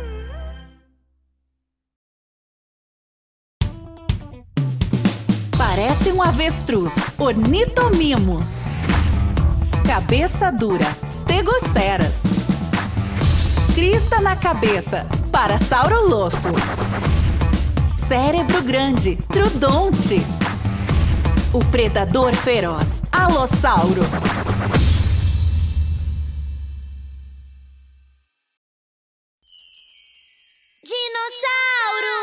Para Parece um avestruz, ornitomimo. Cabeça dura, stegoceras. Crista na cabeça, parasaurolofo. Cérebro grande, trudonte. O predador feroz, alossauro. Dinossauro!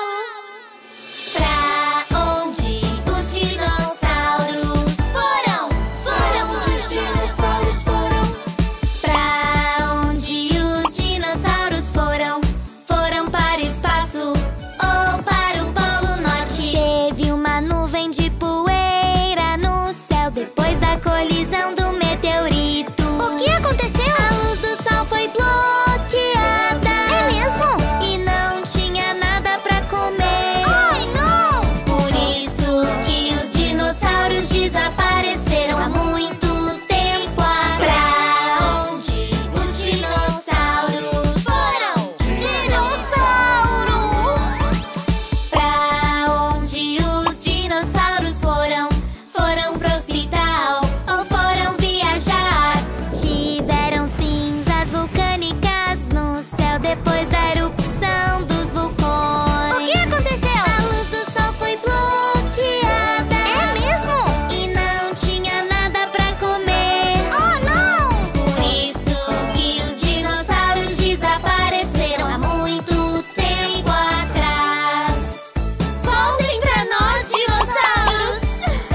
Pra onde os dinossauros foram? Foram onde os dinossauros foram. Pra onde os dinossauros foram? Foram para o espaço ou para o Polo Norte? Teve uma nuvem de poeira no céu depois da colisão do meteorito. O que aconteceu? A luz do sol foi bloqueada. É mesmo? E não tinha nada pra comer. Ai, não! Por isso que os dinossauros desapareceram há muito tempo atrás. Pra onde os dinossauros foram? Dinossauro! Pra onde os dinossauros foram? Foram pro hospital ou foram viajar? Tiveram cinzas vulcânicas no céu depois da erupção dos vulcões. O que aconteceu? A luz do sol foi bloqueada. É mesmo? E não tinha nada pra comer. Oh, não! Por isso que os dinossauros desapareceram há muito tempo atrás. Voltem pra nós, dinossauros!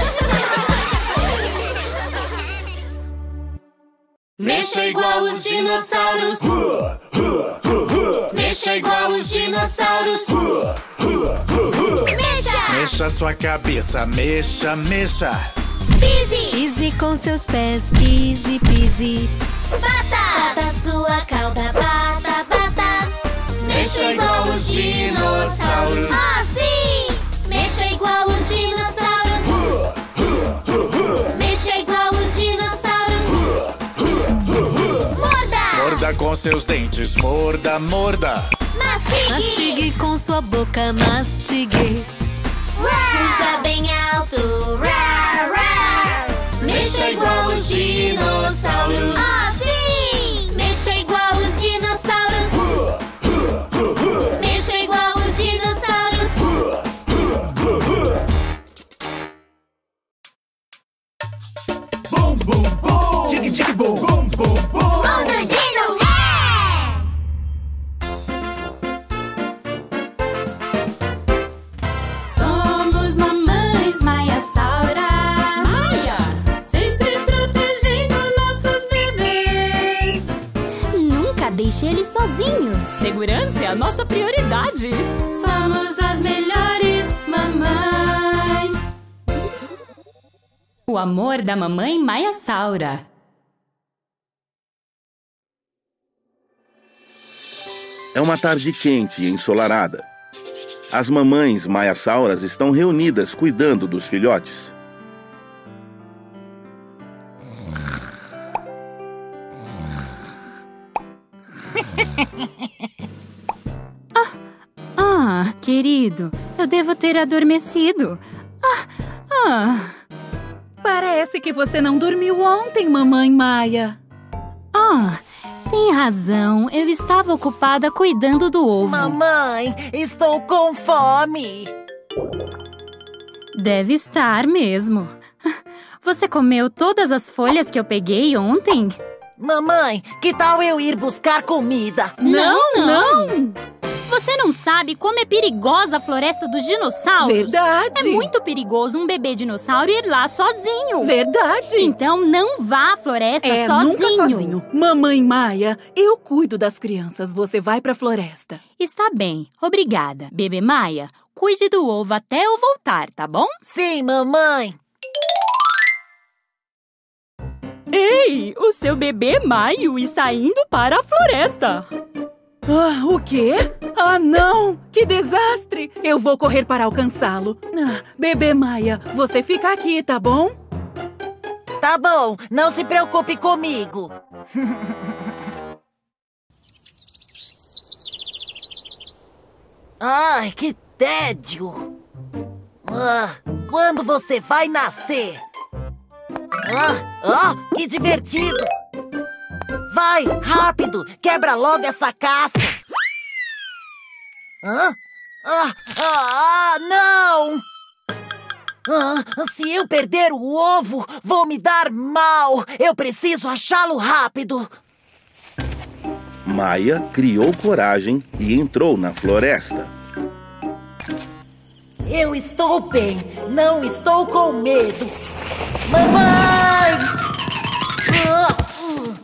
Mexa igual os dinossauros. Mexa igual os dinossauros. Mexa! Mexa sua cabeça, mexa, mexa. Pise! Pise com seus pés, pise, pise. Bata! Bata sua cauda, bata, bata. Mexa igual os dinossauros. Ah, sim! Mexa igual os dinossauros. Mexa igual os dinossauros. Morda! Morda com seus dentes, morda, morda. Mastigue! Mastigue com sua boca, mastigue. Ruja bem alto. Rar, rar. Mexa igual os dinossauros. Ah, sim! Mexa igual os dinossauros. Mexa igual os dinossauros. Bum, bum, bum. Tique, tique, bum. Bum, bum, bum. Mundo Dino, é! Somos mamães maiassauras. Maia! Sempre protegendo nossos bebês. Nunca deixe eles sozinhos. Segurança é a nossa prioridade. Somos as melhores mamães. O amor da mamãe maiassaura. É uma tarde quente e ensolarada. As mamães maiassauras estão reunidas cuidando dos filhotes. Ah, querido, eu devo ter adormecido. Ah, ah. Parece que você não dormiu ontem, mamãe Maia. Ah, tem razão. Eu estava ocupada cuidando do ovo. Mamãe, estou com fome. Deve estar mesmo. Você comeu todas as folhas que eu peguei ontem? Mamãe, que tal eu ir buscar comida? Não, não! Você não sabe como é perigosa a floresta dos dinossauros? Verdade! É muito perigoso um bebê dinossauro ir lá sozinho. Verdade! Então não vá à floresta é, sozinho. Nunca sozinho. Mamãe Maia, eu cuido das crianças. Você vai pra floresta. Está bem, obrigada. Bebê Maia, cuide do ovo até eu voltar, tá bom? Sim, mamãe! Ei, o seu bebê Maio está indo para a floresta. Ah, o quê? Ah, não! Que desastre! Eu vou correr para alcançá-lo. Ah, bebê Maia, você fica aqui, tá bom? Tá bom, não se preocupe comigo. Ai, que tédio! Ah, quando você vai nascer. Ah, ah, que divertido! Vai, rápido, quebra logo essa casca. Hã? Ah, ah, não! Ah, se eu perder o ovo, vou me dar mal. Eu preciso achá-lo rápido. Maia criou coragem e entrou na floresta. Eu estou bem, não estou com medo. Mamãe! Ah, uh.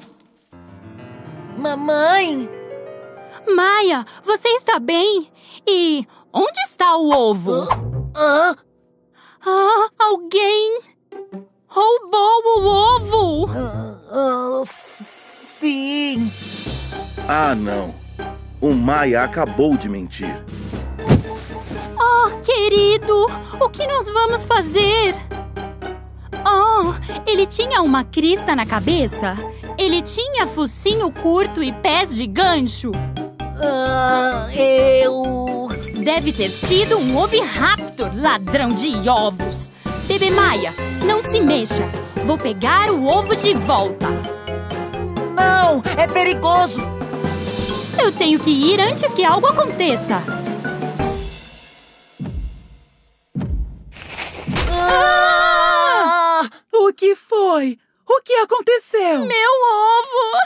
Mamãe? Maia, você está bem? E onde está o ovo? Ah? Ah, alguém roubou o ovo! Ah, ah, sim. Ah, não. O Maia acabou de mentir. Oh, querido, o que nós vamos fazer? Oh, ele tinha uma crista na cabeça? Ele tinha focinho curto e pés de gancho? Ah, eu... Deve ter sido um oviraptor, ladrão de ovos. Bebê Maia, não se mexa. Vou pegar o ovo de volta. Não, é perigoso. Eu tenho que ir antes que algo aconteça. Ah! O que foi? O que aconteceu? Meu ovo!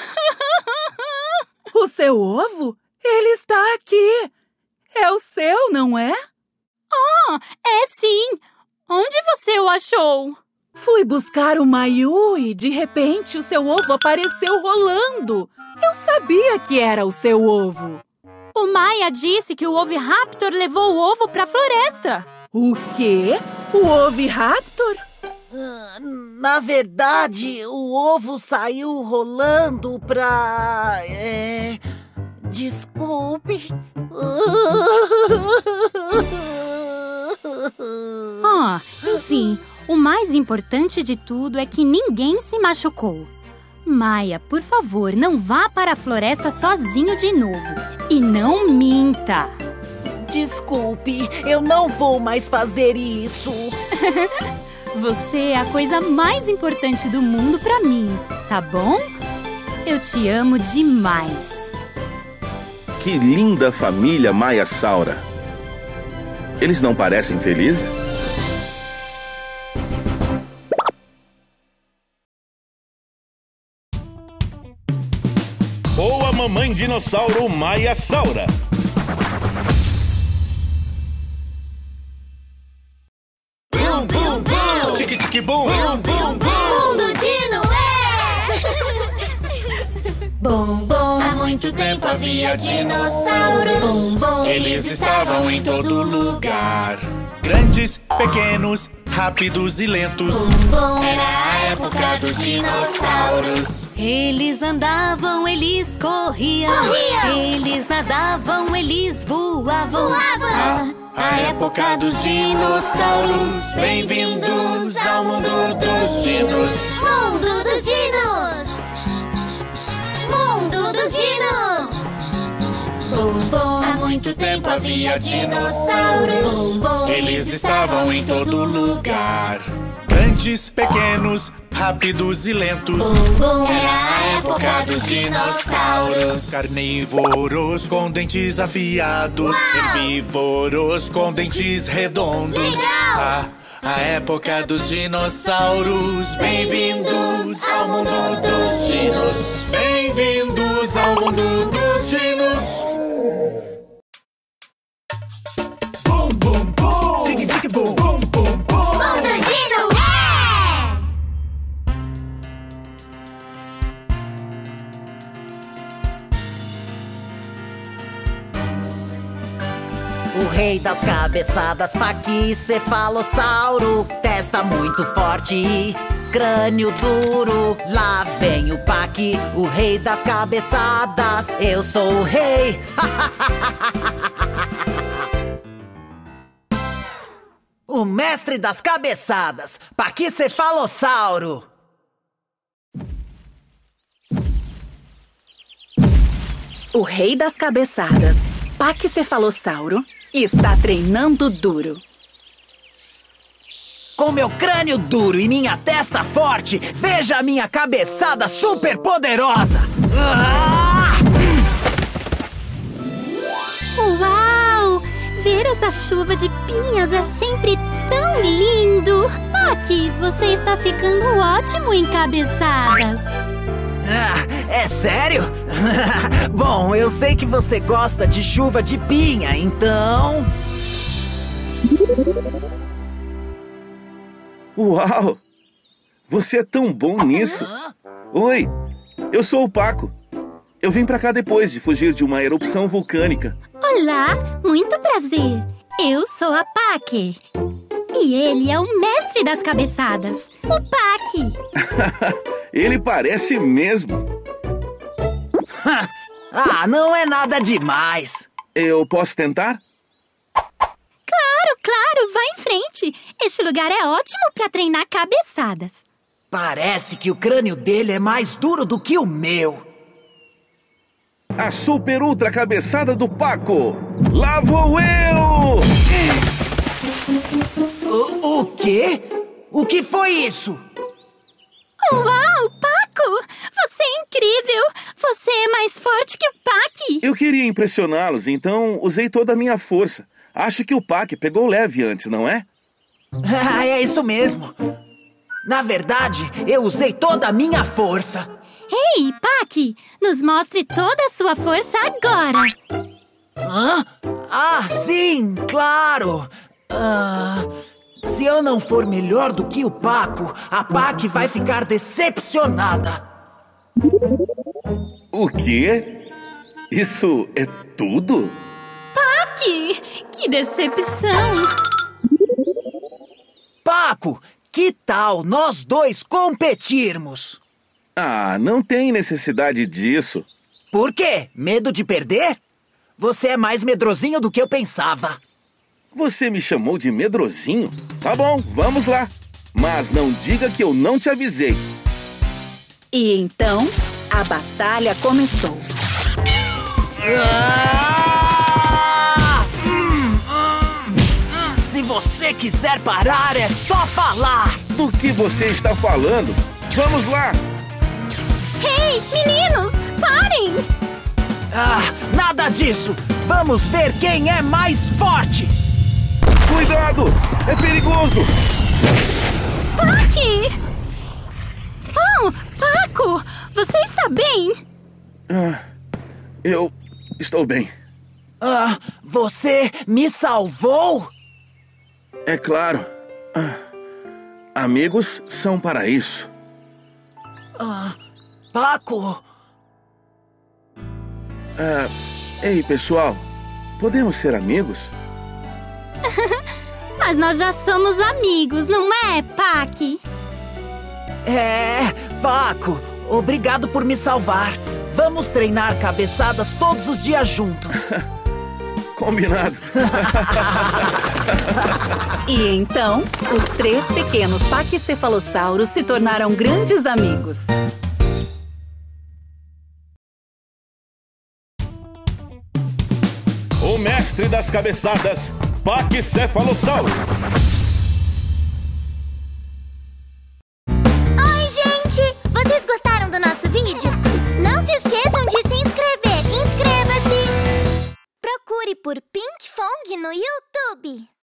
O seu ovo? Ele está aqui. É o seu, não é? Ah, é sim. Onde você o achou? Fui buscar o Mayu e, de repente, o seu ovo apareceu rolando. Eu sabia que era o seu ovo. O Maia disse que o oviraptor levou o ovo para a floresta. O quê? O oviraptor? Uh, na verdade, o ovo saiu rolando pra... É... Desculpe. Ah, enfim, o mais importante de tudo é que ninguém se machucou. Maia, por favor, não vá para a floresta sozinho de novo. E não minta. Desculpe, eu não vou mais fazer isso. Você é a coisa mais importante do mundo pra mim, tá bom? Eu te amo demais. Que linda família Maia-saura. Eles não parecem felizes? Boa mamãe dinossauro Maia-saura. Bum, bum, bum! Tique-tique-bum! Bum, bum, bum! Mundo Dino é! Bum, bum! Há muito tempo havia dinossauros. Bum, bum! Eles estavam em todo lugar. Grandes, pequenos, rápidos e lentos. Bum, bum! Era a época dos dinossauros. Eles andavam, eles corriam. Corriam! Eles nadavam, eles voavam. Voavam! A época dos dinossauros. Bem-vindos ao mundo dos dinos. Mundo dos dinos! Mundo dos dinos! Bum, bum! Há muito tempo havia dinossauros. Bum, bum! Eles estavam em todo lugar. Grandes, pequenos, rápidos e lentos. Bum, bum! Era a época dos dinossauros. Carnívoros com dentes afiados. Uau! Herbívoros com dentes redondos. Legal! A, a época dos dinossauros. Bem-vindos ao mundo dos dinos. Bem-vindos ao mundo dos dinos. Bum, bum, bum! Tique, tique, bum! Bum, bum, bum! Mundo Dino é! O rei das cabeçadas, Paquicefalossauro. Testa muito forte e crânio duro. Lá vem o Paqui, o rei das cabeçadas. Eu sou o rei. O mestre das cabeçadas, Paquicefalossauro. O rei das cabeçadas, Paquicefalossauro, está treinando duro. Com meu crânio duro e minha testa forte, veja a minha cabeçada super poderosa! Ah! Uau! Ver essa chuva de pinhas é sempre tão lindo! Pac, você está ficando ótimo em cabeçadas! Ah, é sério? Bom, eu sei que você gosta de chuva de pinha, então... Uau! Você é tão bom nisso! Oi, eu sou o Paco. Eu vim pra cá depois de fugir de uma erupção vulcânica. Olá, muito prazer. Eu sou a Pac. E ele é o mestre das cabeçadas, o Pac. Ele parece mesmo. Ah, não é nada demais. Eu posso tentar? Claro, claro, vá em frente. Este lugar é ótimo para treinar cabeçadas. Parece que o crânio dele é mais duro do que o meu. A super ultra cabeçada do Paco. Lá vou eu! O, o quê? O que foi isso? Uau, Paco! Você é incrível! Você é mais forte que o Pac! Eu queria impressioná-los, então usei toda a minha força. Acho que o Pac pegou leve antes, não é? Ah, é isso mesmo. Na verdade, eu usei toda a minha força. Ei, Pac! Nos mostre toda a sua força agora! Hã? Ah, sim, claro! Ah, se eu não for melhor do que o Paco, a Pac vai ficar decepcionada. O quê? Isso é tudo? Pac! Que decepção! Paco, que tal nós dois competirmos? Ah, não tem necessidade disso. Por quê? Medo de perder? Você é mais medrosinho do que eu pensava. Você me chamou de medrosinho? Tá bom, vamos lá. Mas não diga que eu não te avisei. E então, a batalha começou. Ah! Hum, hum, hum. Se você quiser parar, é só falar. Do que você está falando? Vamos lá. Ei, meninos, parem! Ah, nada disso. Vamos ver quem é mais forte. Cuidado! É perigoso! Pac! Oh, Paco! Você está bem? Ah, eu estou bem. Ah, você me salvou? É claro. Ah, amigos são para isso. Ah, Paco! Ah, ei, pessoal. Podemos ser amigos? Mas nós já somos amigos, não é, Pac? É, Paco, obrigado por me salvar. Vamos treinar cabeçadas todos os dias juntos. Combinado. E então, os três pequenos paquicefalossauros se tornaram grandes amigos. O mestre das cabeçadas, Paquicefalossauro.